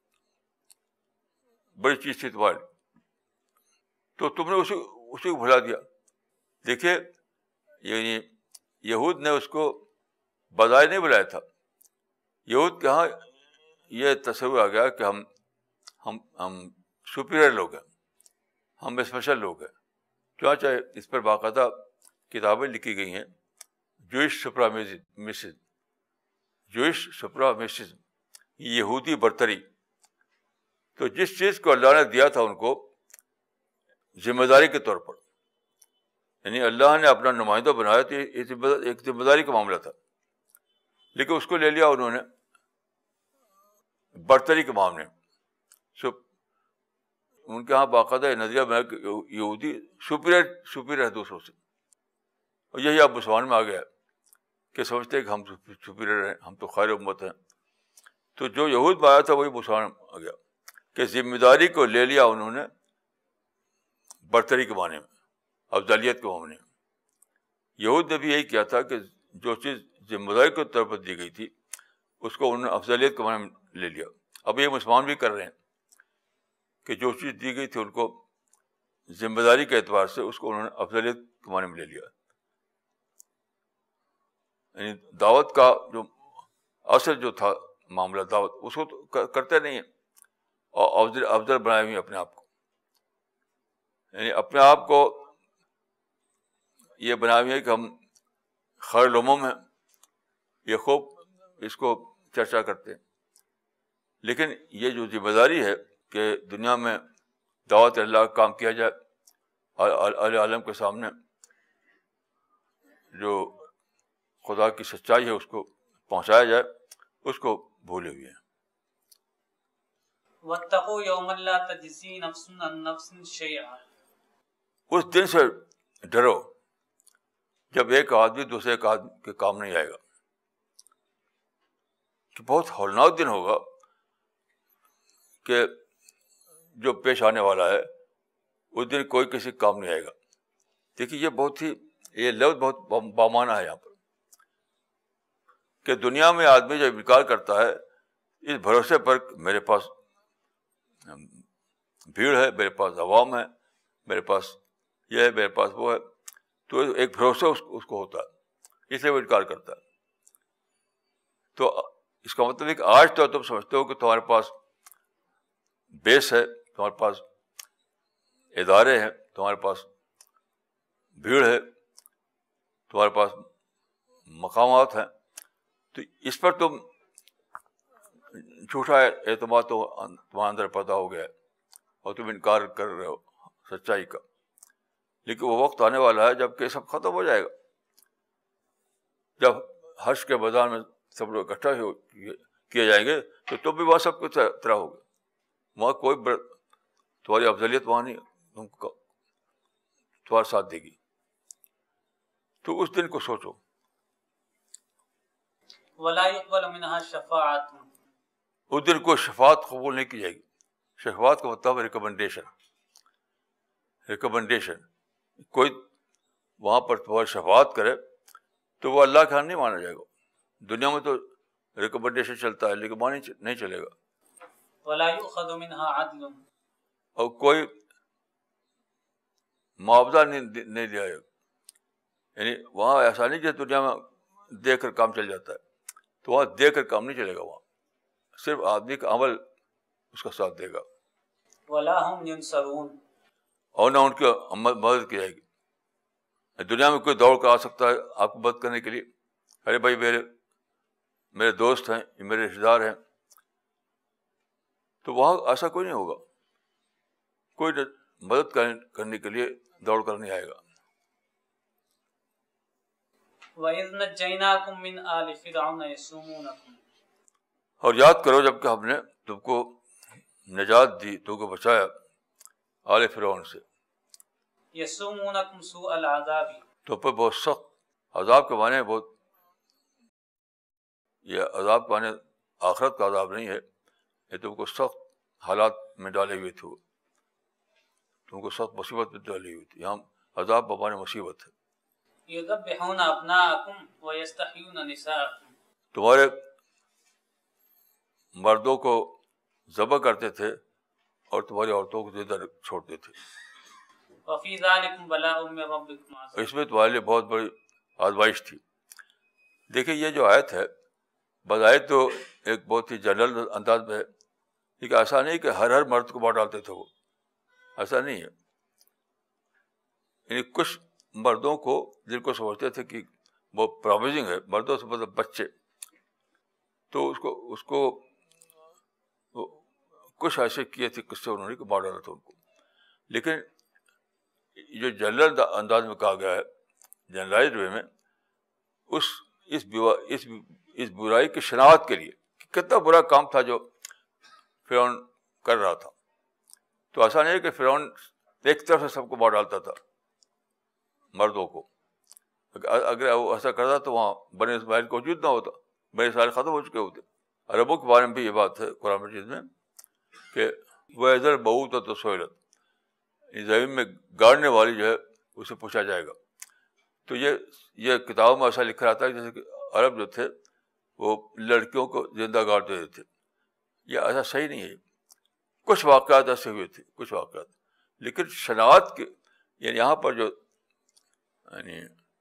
بڑی چیز تھی تمہاری، تو تم نے اسی اسی کو بھلا دیا. دیکھیے یعنی یہود نے اس کو بظاہر نہیں بلایا تھا. یہود کے ہاں یہ تصور آ گیا کہ ہم ہم ہم سپیریئر لوگ ہیں، ہم اسپیشل لوگ ہیں. چنانچہ اس پر باقاعدہ کتابیں لکھی گئی ہیں، جوئش سپرامسزم جوئش سپرامسزم یہودی برتری. تو جس چیز کو اللہ نے دیا تھا ان کو ذمہ داری کے طور پر، یعنی اللہ نے اپنا نمائندہ بنایا تو یہ ایک ذمہ داری کا معاملہ تھا، لیکن اس کو لے لیا انہوں نے برتری کے معاملے. سو ان کے یہاں باقاعدہ نظریہ میں کہ یہودی سپیریئر سپیریئر ہے دوسروں سے. اور یہی اب مسلمان میں آ گیا کہ سمجھتے ہیں کہ ہم سپیریئر ہیں، ہم تو خیر امت ہیں. تو جو یہود میں آیا تھا وہی مسلمان میں آ گیا کہ ذمہ داری کو لے لیا انہوں نے برتری کے معنی میں، افضلیت کے معنی میں. یہود نے بھی یہی کیا تھا کہ جو چیز ذمہ داری کے طور پر دی گئی تھی اس کو انہوں نے افضلیت کے معنی میں لے لیا. اب یہ مسلمان بھی کر رہے ہیں کہ جو چیز دی گئی تھی ان کو ذمہ داری کے اعتبار سے اس کو انہوں نے افضلیت کے معنی میں لے لیا. یعنی دعوت کا جو اصل جو تھا معاملہ دعوت اس کو تو کرتے نہیں ہیں، اور افضل افضل بنائے ہوئے اپنے آپ کو. یعنی اپنے آپ کو یہ بنائے ہوئے کہ ہم خیر الامم ہیں، یہ خوب اس کو چرچا کرتے ہیں. لیکن یہ جو ذمہ داری ہے کہ دنیا میں دعوت اللہ کا کام کیا جائے، اہل عالم کے سامنے جو خدا کی سچائی ہے اس کو پہنچایا جائے، اس کو بھولے ہوئے ہیں. واتقوا یوما لا تجزی نفس عن نفس شیئا، اس دن سے ڈرو جب ایک آدمی دوسرے ایک آدمی کے کام نہیں آئے گا. کہ بہت ہولناک دن ہوگا کہ جو پیش آنے والا ہے اس دن کوئی کسی کام نہیں آئے گا. دیکھیے یہ بہت ہی یہ لفظ بہت بامانہ ہے یہاں پر کہ دنیا میں آدمی جب انکار کرتا ہے اس بھروسے پر میرے پاس بھیڑ ہے، میرے پاس عوام ہے، میرے پاس یہ ہے، میرے پاس وہ ہے، تو ایک بھروسہ اس کو ہوتا ہے، اس لیے وہ انکار کرتا ہے. تو اس کا مطلب ہے کہ آج تو تم سمجھتے ہو کہ تمہارے پاس بیس ہے, تمہارے پاس ادارے ہیں, تمہارے پاس بھیڑ ہے, تمہارے پاس مقامات ہیں, تو اس پر تم جھوٹا اعتماد تو تمہارے اندر پیدا ہو گیا ہے اور تم انکار کر رہے ہو سچائی کا. لیکن وہ وقت آنے والا ہے جب کہ سب ختم ہو جائے گا, جب حشر کے میدان میں سب لوگ اکٹھا ہو کیے جائیں گے تو تم بھی وہاں سب کچھ طرح ہوگا. وہاں کوئی بر... تمہاری افضلیت وہاں نہیں تم کو تمہارا ساتھ دے گی. تو اس دن کو سوچو. ولا يقبل منها شفاعت, اس دن کوئی شفاعت قبول نہیں کی جائے گی. شفاعت کا مطلب ریکمنڈیشن. ریکمنڈیشن کوئی وہاں پر تمہاری شفاعت کرے تو وہ اللہ کا نہیں مانا جائے گا. دنیا میں تو ریکمنڈیشن چلتا ہے لیکن مانی نہیں چلے گا. ولا يؤخذ منها عدل, اور کوئی معاوضہ نہیں نہیں دیا جائے گا. یعنی وہاں ایسا نہیں کہ دنیا میں دیکھ کر کام چل جاتا ہے, تو وہاں دیکھ کر کام نہیں چلے گا. وہاں صرف آدمی کا عمل اس کا ساتھ دے گا. ولا هم ينصرون, اور نہ ان کی مدد کی جائے گی. دنیا میں کوئی دوڑ کر آ سکتا ہے آپ کو مدد کرنے کے لیے, ارے بھائی میرے میرے دوست ہیں, یہ میرے رشتے دار ہیں, تو وہاں ایسا کوئی نہیں ہوگا. کوئی مدد کرنے کے لیے دوڑ کر نہیں آئے گا. وَإِذْ نَجَّيْنَاكُمْ مِنْ آلِ فِرْعَوْنَ يَسُومُونَكُمْ, اور یاد کرو جب کہ ہم نے تم کو نجات دی, تم کو بچایا آل فرعون سے. يَسُومُونَكُمْ سُوءَ الْعَذَابِ, تو پر بہت سخت عذاب کے معنی بہت, یہ عذاب کے معنی آخرت کا عذاب نہیں ہے, یہ تم کو سخت حالات میں ڈالے ہوئے تھے, تم کو سخت مصیبت میں ڈالی ہوئی تھی. یہاں عذاب بمانے مصیبت ہے. يُذَبِّحُونَ أَبْنَاءَكُمْ وَيَسْتَحْيُونَ نِسَاءَكُمْ, تمہارے مردوں کو ذبح کرتے تھے اور تمہاری عورتوں کو زندہ چھوڑتے تھے. وَفِي ذَلِكُمْ بَلَاءٌ مِّن رَّبِّكُمْ عَظِيمٌ, اس میں تمہارے لیے بہت بڑی آزمائش تھی. دیکھیے یہ جو آیت ہے بظاہر تو ایک بہت ہی جنرل انداز میں ہے, لیکن ایسا نہیں کہ ہر ہر مرد کو مار ڈالتے تھے وہ, ایسا نہیں ہے. یعنی کچھ مردوں کو جن کو سمجھتے تھے کہ وہ پرومائزنگ ہے, مردوں سے مطلب بچے, تو اس کو اس کو کچھ ایسے کیے تھے قصے انہوں نے کہ مار ڈالا تھا ان کو. لیکن جو جنرل انداز میں کہا گیا ہے, جنرلائزڈ وے میں, اس اس اس اس برائی کی شناخت کے لیے کہ کتنا برا کام تھا جو فرعون کر رہا تھا. تو ایسا نہیں ہے کہ فرعون ایک طرف سے سب کو مار ڈالتا تھا مردوں کو. اگر وہ ایسا کرتا تو وہاں بنی اسماعیل کو وجود نہ ہوتا, بنی اسماعیل ختم ہو چکے ہوتے. عربوں کے بارے میں بھی یہ بات ہے قرآن مجید میں کہ وہ ادھر بہت تو سہولت, زمین میں گاڑنے والی جو ہے اسے پوچھا جائے گا. تو یہ یہ کتابوں میں ایسا لکھا رہتا ہے جیسے کہ عرب جو تھے وہ لڑکیوں کو زندہ گاڑ دیتے تھے. یہ ایسا صحیح نہیں ہے. کچھ واقعات ایسے ہوئے تھے, کچھ واقعات, لیکن شناخت کے یعنی یہاں پر جو یعنی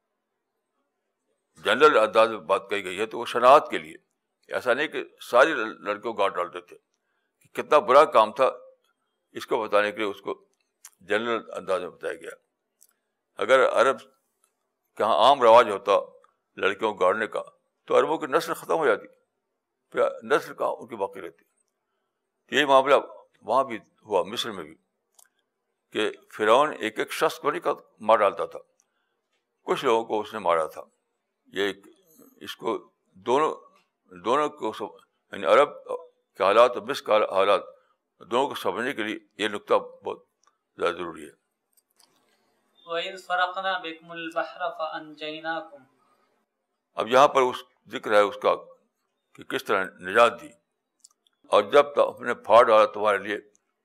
جنرل انداز میں بات کہی گئی ہے تو وہ شناخت کے لیے. ایسا نہیں کہ ساری لڑکیوں کو گاڑ ڈالتے تھے. کتنا برا کام تھا اس کو بتانے کے لیے اس کو جنرل انداز میں بتایا گیا. اگر عرب کے یہاں عام رواج ہوتا لڑکیوں کو گاڑنے کا تو عربوں کی نسل ختم ہو جاتی, پھر نسل کہاں ان کی باقی رہتی. یہی معاملہ وہاں بھی ہوا, مصر میں بھی, کہ فرعون ایک ایک شخص کو نہیں مار ڈالتا تھا, کچھ لوگوں کو اس نے مارا تھا. یہ اس کو دونوں دونوں کو یعنی عرب کے حالات اور مصر کے حالات دونوں کو سمجھنے کے لیے یہ نقطہ بہت زیادہ ضروری ہے. وَإِذْ فَرَقْنَا بِكُمُ الْبَحْرَ فَأَنْجَيْنَاكُمْ, اب یہاں پر اس ذکر ہے اس کا کہ کس طرح نجات دی, اور جب تک ہم نے پھاڑ ڈالا تمہارے لیے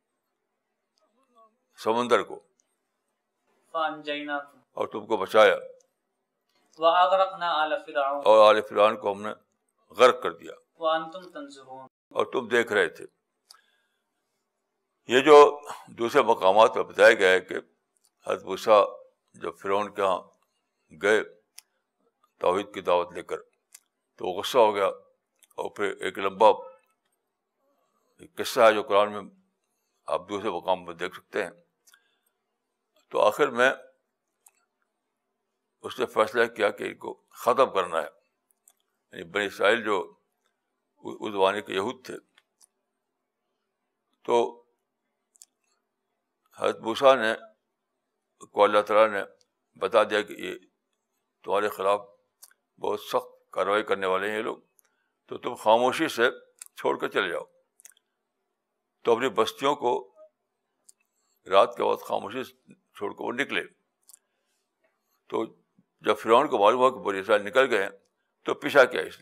سمندر کو فَأَنْجَيْنَاكُمْ, اور تم کو بچایا, وَأَغْرَقْنَا آلَ فِرْعَوْنَ, اور آل فرعون کو ہم نے غرق کر دیا وَأَنْتُمْ تَنظُرُونَ, اور تم دیکھ رہے تھے. یہ جو دوسرے مقامات پر بتایا گیا ہے کہ حضرت موسیٰ جب فرعون کے یہاں گئے توحید کی دعوت لے کر تو وہ غصہ ہو گیا اور پھر ایک لمبا قصہ ہے جو قرآن میں آپ دوسرے مقام پر دیکھ سکتے ہیں. تو آخر میں اس نے فیصلہ کیا کہ ان کو ختم کرنا ہے. یعنی بنی اسرائیل جو اس زمانے کے یہود تھے, تو حضرت موسیٰ نے کو اللہ تعالیٰ نے بتا دیا کہ یہ تمہارے خلاف بہت سخت کارروائی کرنے والے ہیں یہ لوگ, تو تم خاموشی سے چھوڑ کے چلے جاؤ. تو اپنی بستیوں کو رات کے وقت خاموشی سے چھوڑ کے وہ نکلے. تو جب فرعون کو معلوم ہوا کہ بنی اسرائیل نکل گئے ہیں تو پیچھا کیا اس نے.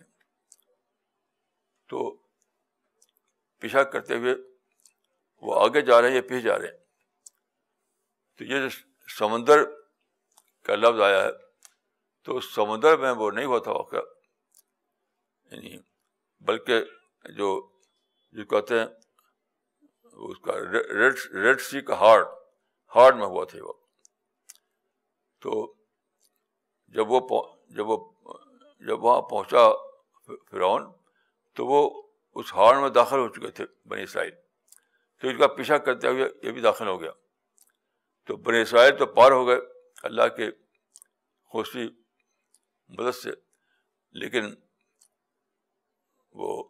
تو پیچھا کرتے ہوئے وہ آگے جا رہے ہیں یا پیچھے جا رہے ہیں. تو یہ جو سمندر کا لفظ آیا ہے, تو سمندر میں وہ نہیں ہوا تھا واقعہ, یعنی بلکہ جو جو کہتے ہیں اس کا ریڈ ریڈ سی کا ہارڈ ہارڈ میں ہوا تھا وہ. تو جب وہ جب وہ جب وہاں پہنچا فرعون, تو وہ اس ہارڈ میں داخل ہو چکے تھے بنی اسرائیل. تو ان کا پیچھا کرتے ہوئے یہ بھی داخل ہو گیا. تو بنی اسرائیل تو پار ہو گئے اللہ کے خصوصی مدد سے, لیکن وہ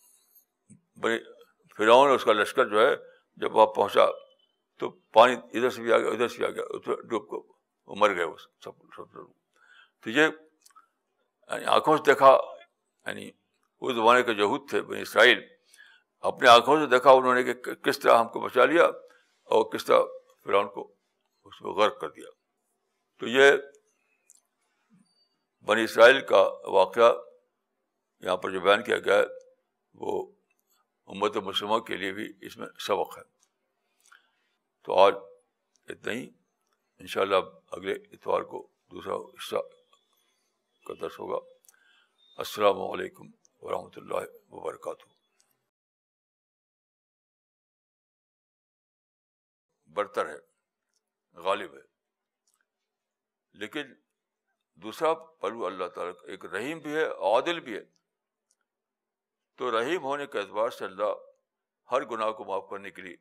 فرعون اور اس کا لشکر جو ہے جب وہاں پہنچا تو پانی ادھر سے بھی آ گیا ادھر سے بھی آ گیا, ڈوب کو وہ مر گئے وہ سب سب لوگ. تو یہ یعنی آنکھوں سے دیکھا, یعنی اس زمانے کے یہود تھے بنی اسرائیل, اپنے آنکھوں سے دیکھا انہوں نے کہ کس طرح ہم کو بچا لیا اور کس طرح فرعون کو اس کو غرق کر دیا. تو یہ بنی اسرائیل کا واقعہ یہاں پر جو بیان کیا گیا ہے وہ امت مسلمہ کے لیے بھی اس میں سبق ہے. تو آج اتنا ہی, انشاءاللہ اگلے اتوار کو دوسرا حصہ کا درس ہوگا. السلام علیکم ورحمۃ اللہ وبرکاتہ. برتر ہے, غالب ہے, لیکن دوسرا پہلو اللہ تعالیٰ ایک رحیم بھی ہے, عادل بھی ہے. تو رحیم ہونے کے اعتبار سے اللہ ہر گناہ کو معاف کرنے کے لیے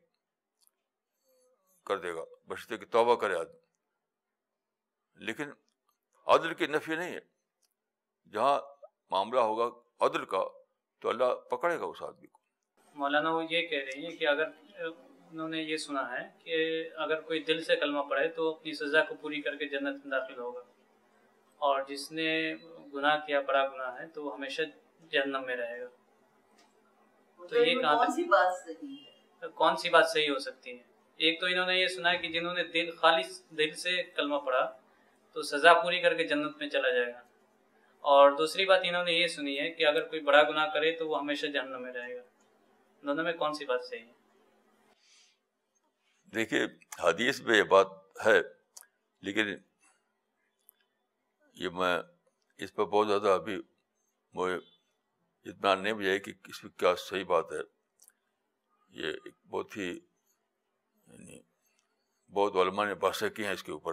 کر دے گا بشرطے کہ توبہ کرے آدمی. لیکن عدل کی نفی نہیں ہے. جہاں معاملہ ہوگا عدل کا تو اللہ پکڑے گا اس آدمی کو. مولانا وہ یہ کہہ رہی ہیں کہ اگر انہوں نے یہ سنا ہے کہ اگر کوئی دل سے کلمہ پڑھے تو اپنی سزا کو پوری کر کے جنت میں داخل ہوگا, اور جس نے گناہ کیا بڑا گناہ ہے تو وہ ہمیشہ جہنم میں رہے گا. تو یہ کون سی بات صحیح ہے, کون سی بات صحیح ہو سکتی ہے؟ ایک تو انہوں نے یہ سنا ہے کہ جنہوں نے دل خالص دل سے کلمہ پڑھا تو سزا پوری کر کے جنت میں چلا جائے گا, اور دوسری بات انہوں نے یہ سنی ہے کہ اگر کوئی بڑا گناہ کرے تو وہ ہمیشہ جہنم میں رہے گا. دونوں میں کون سی بات صحیح ہے؟ دیکھیے حدیث میں یہ بات ہے, لیکن یہ میں اس پر بہت زیادہ ابھی مجھے اطمینان نہیں مجھے کہ اس میں کیا صحیح بات ہے. یہ ایک بہت ہی یعنی بہت علماء نے بحثیں کی ہیں اس کے اوپر,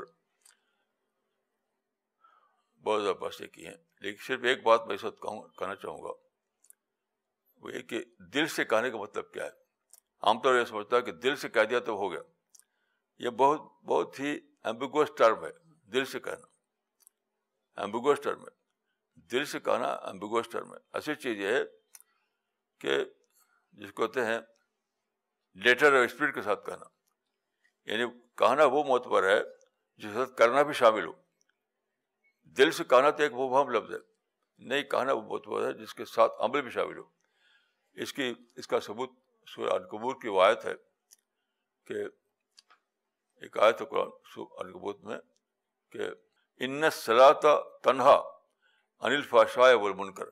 بہت زیادہ بحثیں کی ہیں. لیکن صرف ایک بات میں اس وقت کہوں کہنا چاہوں گا, وہ یہ کہ دل سے کہنے کا مطلب کیا ہے. عام طور یہ سمجھتا ہے کہ دل سے کہہ دیا تو ہو گیا. یہ بہت بہت ہی ایمبیگوس ٹرم ہے. دل سے کہنا ایمبیگوس ٹرم ہے. دل سے کہنا ایمبیگوس ٹرم ہے. اصل چیز یہ ہے کہ جس کو کہتے ہیں لیٹر اور اسپرٹ کے ساتھ کہنا, یعنی کہنا وہ معتبر ہے جس کے ساتھ کرنا بھی شامل ہو. دل سے کہنا تو ایک مبہم لفظ ہے, نہیں کہنا وہ معتبر ہے جس کے ساتھ عمل بھی شامل ہو. اس کی اس کا ثبوت سورہ عنکبوت کی وہ آیت ہے کہ ایک آیت ہے قرآن سورہ عنکبوت میں کہ ان الصلاۃ تنہا عن الفحشاء والمنکر.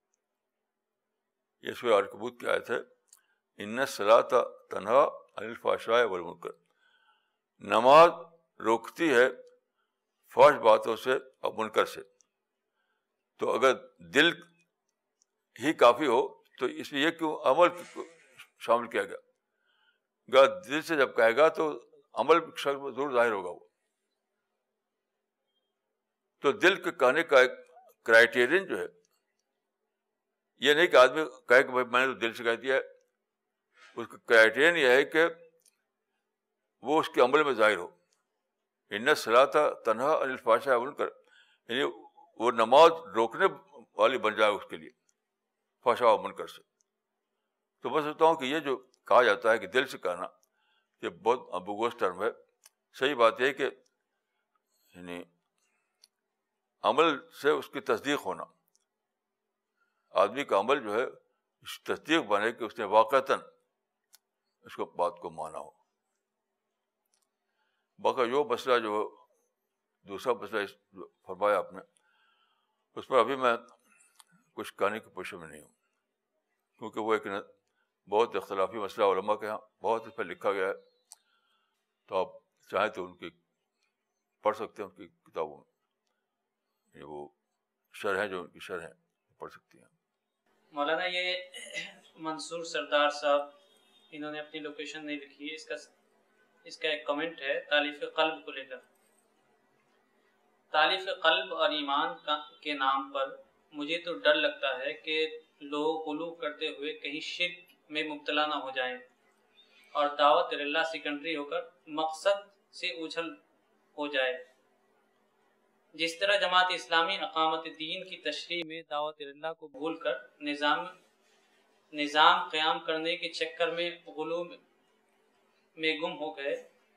یہ سورہ عنکبوت کی آیت ہے, ان الصلاۃ تنہا عن الفحشاء والمنکر. نماز روکتی ہے فحش باتوں سے اور منکر سے. تو اگر دل ہی کافی ہو تو اس میں یہ کیوں عمل شامل کیا گیا؟ گا دل سے جب کہے گا تو عمل شخص میں ضرور ظاہر ہوگا. وہ تو دل کے کہنے کا ایک کرائیٹیرین جو ہے یہ نہیں کہ آدمی کہے کہ بھائی میں نے تو دل سے کہہ دیا ہے. اس کا کرائٹیرین یہ ہے کہ وہ اس کے عمل میں ظاہر ہو. ان الصلاۃ تنہا عن الفحشاء والمنکر, یعنی وہ نماز روکنے والی بن جائے اس کے لیے فحشاء و منکر سے. تو میں سمجھتا ہوں کہ یہ جو کہا جاتا ہے کہ دل سے کہنا, یہ بہت امبیگوس ٹرم ہے. صحیح بات یہ ہے کہ یعنی عمل سے اس کی تصدیق ہونا, آدمی کا عمل جو ہے اس تصدیق بنے کہ اس نے واقعتاً اس کو بات کو مانا ہو. باقی جو مسئلہ جو دوسرا مسئلہ فرمایا آپ نے, اس پر ابھی میں کچھ کہنے کی پوزیشن میں نہیں ہوں, کیونکہ وہ ایک بہت اختلافی مسئلہ علماء کے یہاں بہت اس پہ لکھا گیا ہے. تو آپ چاہیں تو ان کی پڑھ سکتے ہیں, ان کی کتابوں میں یہ وہ شرح ہیں جو ان کی شرح ہیں پڑھ سکتی ہیں. مولانا یہ منصور سردار صاحب, انہوں نے اپنی لوکیشن نہیں لکھی ہے. اس کا اس کا ایک کمنٹ ہے تالیف قلب کو لے کر. تالیف قلب اور ایمان کے نام پر مجھے تو ڈر لگتا ہے کہ لوگ غلو کرتے ہوئے کہیں شرک میں مبتلا نہ ہو جائیں اور دعوت اللہ سیکنڈری ہو کر مقصد سے اچھل ہو جائے. جس طرح جماعت اسلامی اقامت دین کی تشریح میں دعوت اللہ کو بھول کر نظام نظام قیام کرنے کے چکر میں غلو میں گم ہو گئے,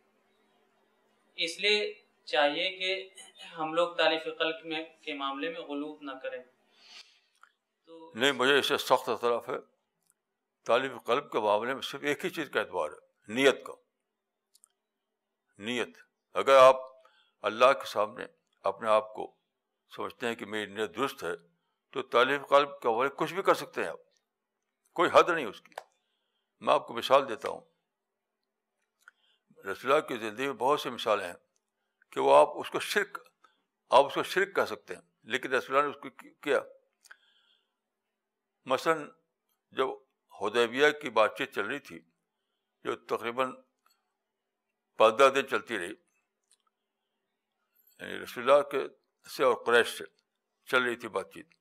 اس لیے چاہیے کہ ہم لوگ تالیف قلب میں کے معاملے میں غلو نہ کریں. تو نہیں, مجھے اس سے سخت اختلاف ہے. تالیف قلب کے معاملے میں صرف ایک ہی چیز کا اعتبار ہے, نیت کا. نیت, اگر آپ اللہ کے سامنے اپنے آپ کو سمجھتے ہیں کہ میری نیت درست ہے, تو تالیف قلب کے حوالے کچھ بھی کر سکتے ہیں آپ, کوئی حد نہیں اس کی. میں آپ کو مثال دیتا ہوں. رسول اللہ کی زندگی میں بہت سی مثالیں ہیں کہ وہ آپ اس کو شرک آپ اس کو شرک کہہ سکتے ہیں, لیکن رسول اللہ نے اس کو کیا. مثلاً جب حدیبیہ کی بات چیت چل رہی تھی, جو تقریباً پندرہ دن چلتی رہی, یعنی رسول اللہ کے سے اور قریش سے چل رہی تھی بات چیت.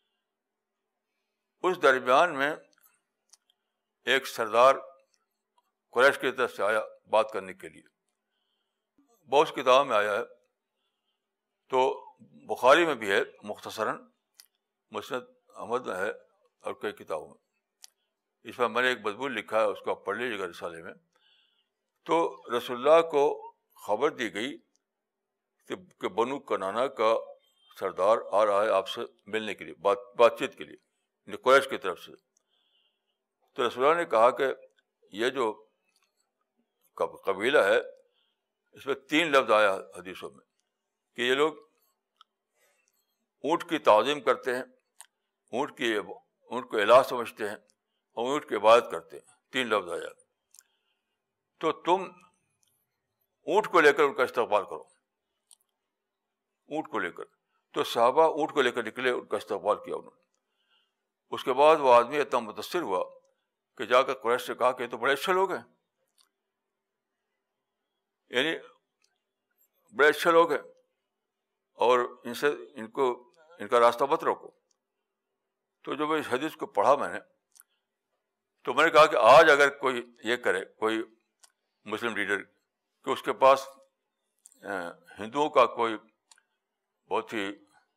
اس درمیان میں ایک سردار قریش کی طرف سے آیا بات کرنے کے لیے. بہت سی کتابوں میں آیا ہے, تو بخاری میں بھی ہے مختصراً, مسند احمد میں ہے اور کئی کتابوں میں. اس پر میں نے ایک مضمون لکھا ہے, اس کو آپ پڑھ لیجیے گا رسالے میں. تو رسول اللہ کو خبر دی گئی کہ بنو کنانا کا سردار آ رہا ہے آپ سے ملنے کے لیے, بات بات چیت کے لیے, قریش کی طرف سے. تو رسول اللہ نے کہا کہ یہ جو قبیلہ ہے, اس میں تین لفظ آیا حدیثوں میں کہ یہ لوگ اونٹ کی تعظیم کرتے ہیں, اونٹ کی اونٹ کو الہ سمجھتے ہیں اور اونٹ کی عبادت کرتے ہیں. تین لفظ آیا. تو تم اونٹ کو لے کر ان کا استقبال کرو, اونٹ کو لے کر. تو صحابہ اونٹ کو لے کر نکلے, ان کا استقبال کیا انہوں نے. اس کے بعد وہ آدمی اتنا متاثر ہوا کہ جا کر قریش سے کہا کہ یہ تو بڑے اچھے لوگ ہیں, یعنی بڑے اچھے لوگ ہیں, اور ان سے ان کو ان کا راستہ مت روکو. تو جب اس حدیث کو پڑھا میں نے, تو میں نے کہا کہ آج اگر کوئی یہ کرے, کوئی مسلم لیڈر, کہ اس کے پاس ہندوؤں کا کوئی بہت ہی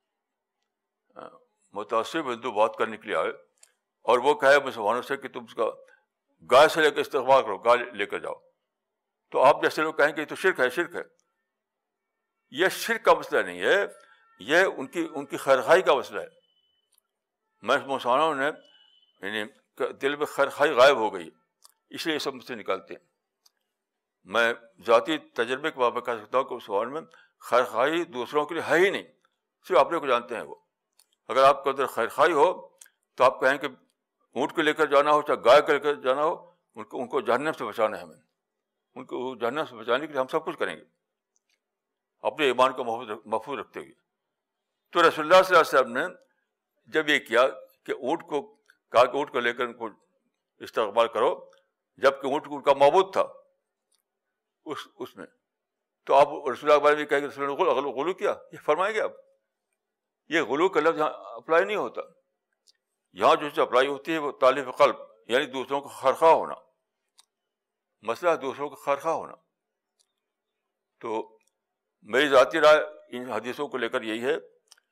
متعصب ہندو بات کرنے کے لیے آئے اور وہ کہے مسلمانوں سے کہ تم اس کا گائے سے لے کر استقبال کرو, گائے لے کر جاؤ, تو آپ جیسے لوگ کہیں کہ یہ تو شرک ہے, شرک ہے. یہ شرک کا مسئلہ نہیں ہے, یہ ان کی ان کی خیرخواہی کا مسئلہ ہے. میں مسلمانوں نے یعنی دل میں خیرخواہی غائب ہو گئی, اس لیے یہ سب مجھ سے نکالتے ہیں. میں ذاتی تجربے کے بارے میں کہہ سکتا ہوں کہ مسلمان میں خیرخواہی دوسروں کے لیے ہے ہی نہیں, صرف اپنے کو جانتے ہیں وہ. اگر آپ کے اندر خیرخواہی ہو تو آپ کہیں کہ اونٹ کو لے کر جانا ہو, چاہے گائے کو لے کر جانا ہو, ان کو ان کو جہنم سے بچانا ہے. ہمیں ان کو جہنم سے بچانے کے لیے ہم سب کچھ کریں گے, اپنے ایمان کو محفوظ محفوظ رکھتے ہوئے. تو رسول اللہ صلی اللہ علیہ وسلم نے جب یہ کیا کہ اونٹ کو کہا کہ اونٹ کو لے کر ان کو استقبال کرو, جبکہ اونٹ ان کا معبود تھا اس اس میں, تو آپ رسول اللہ کے بارے میں کہیں کہ رسول اللہ نے غلو کیا, یہ فرمائیں گے آپ؟ یہ غلو کا لفظ یہاں اپلائی نہیں ہوتا. یہاں جو سے اپلائی ہوتی ہے وہ تالیف قلب، یعنی دوسروں کا خیرخواہ ہونا. مسئلہ دوسروں کا خیرخواہ ہونا. تو میری ذاتی رائے ان حدیثوں کو لے کر یہی ہے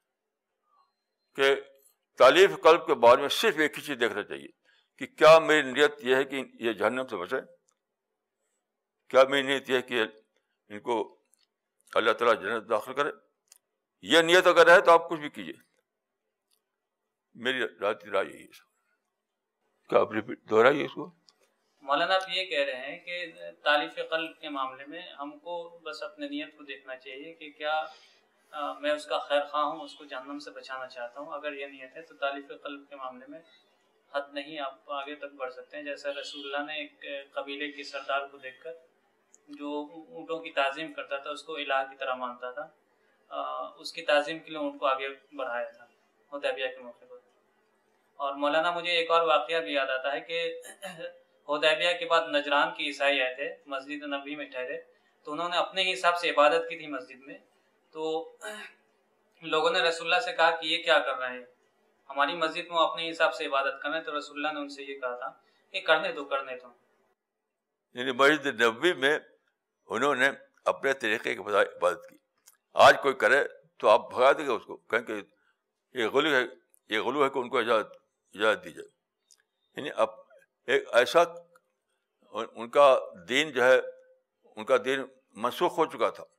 کہ تالیف قلب کے بارے میں صرف ایک ہی چیز دیکھنا چاہیے کہ کیا میری نیت یہ ہے کہ یہ جہنم سے بچیں، کیا میری نیت یہ ہے کہ ان کو اللہ تعالیٰ جنت داخل کرے. یہ نیت اگر ہے تو آپ کچھ بھی کیجیے. میری ذاتی رائے یہی ہے. کیا آپ ریپیٹ دوہرائیے اس کو. مولانا آپ یہ کہہ رہے ہیں کہ تالیف قلب کے معاملے میں ہم کو بس اپنے نیت کو دیکھنا چاہیے کہ کیا آ, میں اس کا خیر خواہ ہوں، اس کو جہنم سے بچانا چاہتا ہوں. اگر یہ نیت ہے تو تالیف قلب کے معاملے میں حد نہیں، آپ آگے تک بڑھ سکتے ہیں. جیسا رسول اللہ نے ایک قبیلے کے سردار کو دیکھ کر جو اونٹوں کی تعظیم کرتا تھا، اس کو الہ کی طرح مانتا تھا، آ, اس کی تعظیم کے لیے اونٹ کو آگے بڑھایا تھا حدیبیہ کے موقع پر. اور مولانا مجھے ایک اور واقعہ بھی یاد آتا ہے کہ حدیبیہ کے بعد نجران کے عیسائی آئے تھے، مسجد نبوی میں ٹھہرے، تو انہوں نے اپنے ہی حساب سے عبادت کی تھی مسجد میں. تو لوگوں نے رسول اللہ سے کہا کہ یہ کیا کر رہے ہیں، ہماری مسجد میں اپنے حساب سے عبادت کرنا ہے. تو رسول اللہ نے ان سے یہ کہا تھا کہ کرنے دو کرنے دو. یعنی مسجد نبوی میں انہوں نے اپنے طریقے کے بجائے عبادت کی. آج کوئی کرے تو آپ بھگا دیں گے اس کو، کہیں کہ یہ غلو ہے، یہ غلو ہے کہ ان کو اجازت اجازت دی جائے. یعنی اب ایک ایسا ان کا دین جو ہے، ان کا دین منسوخ ہو چکا تھا،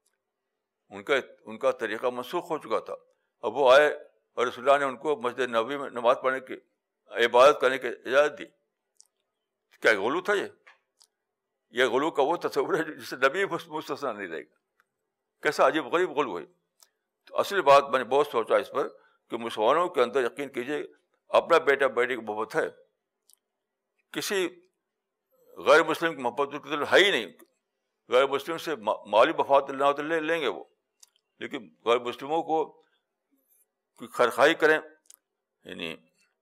ان کا ان کا طریقہ منسوخ ہو چکا تھا. اب وہ آئے اور رسول اللہ نے ان کو مسجد نبوی میں نماز پڑھنے کی، عبادت کرنے کی اجازت دی. کیا غلو تھا یہ؟ یہ غلو کا وہ تصور ہے جس سے نبی مستثنا نہیں رہے گا. کیسا عجیب غریب غلو ہے. تو اصل بات میں نے بہت سوچا اس پر کہ مسلمانوں کے اندر یقین کیجیے اپنا بیٹا بیٹی کی محبت ہے، کسی غیر مسلم کی محبت کی ہے ہی نہیں. غیر مسلم سے مالی مفاد اللہ تو لے لیں گے وہ، لیکن غیر مسلموں کو خیرخواہی کریں، یعنی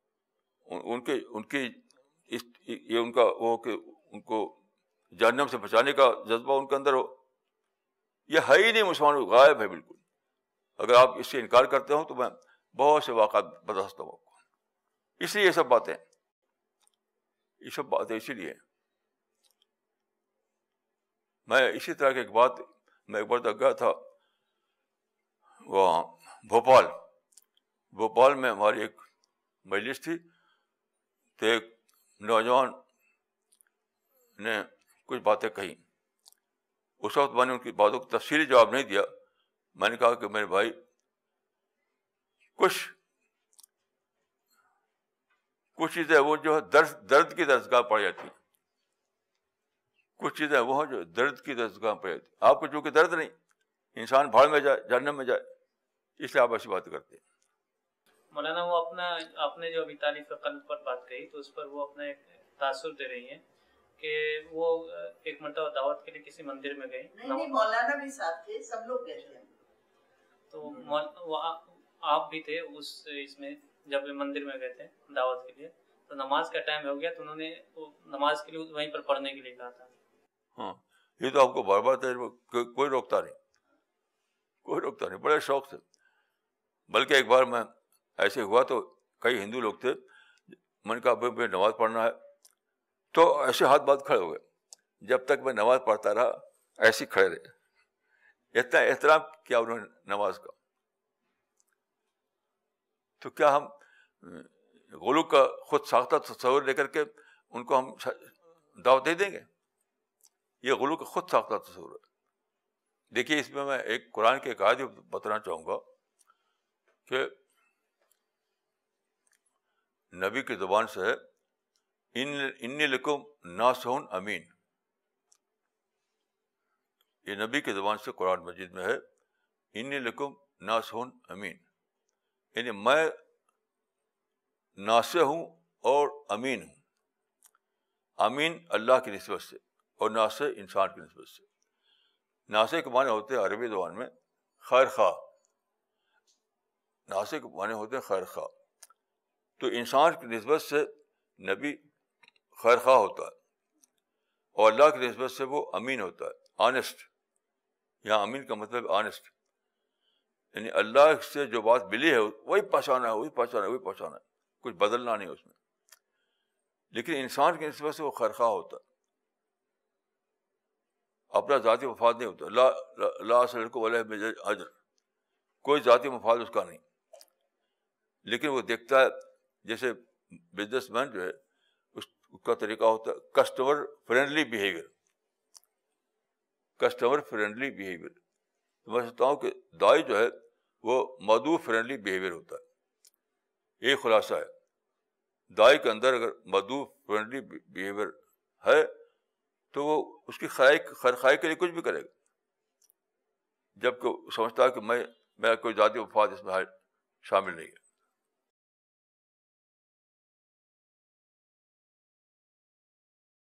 ان کے ان کی یہ ان کا وہ کہ ان کو جہنم سے بچانے کا جذبہ ان کے اندر ہو، یہ ہے ہی نہیں. مسلمانوں غائب ہے بالکل. اگر آپ اس سے انکار کرتے ہو تو میں بہت سے واقعات بتا سکتا ہوں آپ کو. اس لیے یہ سب باتیں یہ سب باتیں اسی لیے میں اسی طرح کی ایک بات، میں ایک بار تک گیا تھا وہاں بھوپال بھوپال میں ہماری ایک مجلس تھی. تو ایک نوجوان نے کچھ باتیں کہیں. اس وقت میں نے ان کی باتوں کو تفصیلی جواب نہیں دیا. میں نے کہا کہ میرے بھائی کچھ کچھ چیزیں وہ جو ہے درد درد کی درسگاہ پڑ جاتی ہیں. کچھ چیزیں وہ جو درد کی درسگاہ پڑ جاتی ہیں. آپ کو چونکہ درد نہیں، انسان بھاڑ میں جائے، جہنم میں جائے، اس لیے آپ ایسی بات کرتے ہیں. مولانا وہ اپنا آپ نے جو ابھی تالیف قلب پر بات کہی تو اس پر وہ اپنا ایک تاثر دے رہی ہیں کہ وہ ایک مرتبہ دعوت کے لیے کسی مندر میں گئی. نہیں نہیں مولانا بھی ساتھ تھے، سب لوگ گئے تھے. تو آپ بھی تھے اس اس میں جب مندر میں گئے تھے دعوت کے لیے، تو نماز کا ٹائم ہو گیا تو انہوں نے نماز کے لیے وہیں پر پڑھنے کے لیے کہا تھا. ہاں یہ تو آپ کو بار بار کوئی روکتا نہیں، کوئی روکتا نہیں، بڑے شوق سے. بلکہ ایک بار میں ایسے ہوا تو کئی ہندو لوگ تھے، میں نے کہا بھائی مجھے نماز پڑھنا ہے، تو ایسے ہاتھ بات کھڑے ہو گئے. جب تک میں نماز پڑھتا رہا ایسے کھڑے رہے. اتنا احترام کیا انہوں نے نماز کا. تو کیا ہم غلو کا خود ساختہ تصور لے کر کے ان کو ہم دعوت دے دیں گے؟ یہ غلو کا خود ساختہ تصور ہے. دیکھیے اس میں میں ایک قرآن کے ایک آیت بتانا چاہوں گا کہ نبی کی زبان سے ہے ان انی لکم ناصحٌ امین. یہ نبی کی زبان سے قرآن مجید میں ہے انی لکم ناصحٌ امین، یعنی میں ناصح ہوں اور امین ہوں. امین اللہ کی نسبت سے اور ناصح انسان کی نسبت سے. ناصح کے معنی ہوتے ہیں عربی زبان میں خیر خواہ. ناصح کے معنی ہوتے ہیں خیر خواہ. تو انسان کی نسبت سے نبی خیر خواہ ہوتا ہے اور اللہ کی نسبت سے وہ امین ہوتا ہے، آنےسٹ. یہاں امین کا مطلب آنےسٹ، یعنی اللہ سے جو بات ملی ہے وہی پہچانا ہے، وہی پہچانا ہے وہی پہچانا ہے کچھ بدلنا نہیں اس میں. لیکن انسان کی نسبت سے وہ خیرخواہ ہوتا ہے, اپنا ذاتی مفاد نہیں ہوتا. لا لا اسألکم علیہ اجر, کوئی ذاتی مفاد اس کا نہیں. لیکن وہ دیکھتا ہے, جیسے بزنس مین جو ہے اس کا طریقہ ہوتا ہے customer friendly behaviour, customer friendly behaviour. تو میں سمجھتا ہوں کہ دائی جو ہے وہ مدعو فرینڈلی بیہیویئر ہوتا ہے. یہی خلاصہ ہے. دائی کے اندر اگر مدعو فرینڈلی بیہیویئر ہے تو وہ اس کی خیر خیرخواہی کے لیے کچھ بھی کرے گا, جبکہ سمجھتا ہے کہ میں میرا کوئی ذاتی مفاد اس میں شامل نہیں ہے.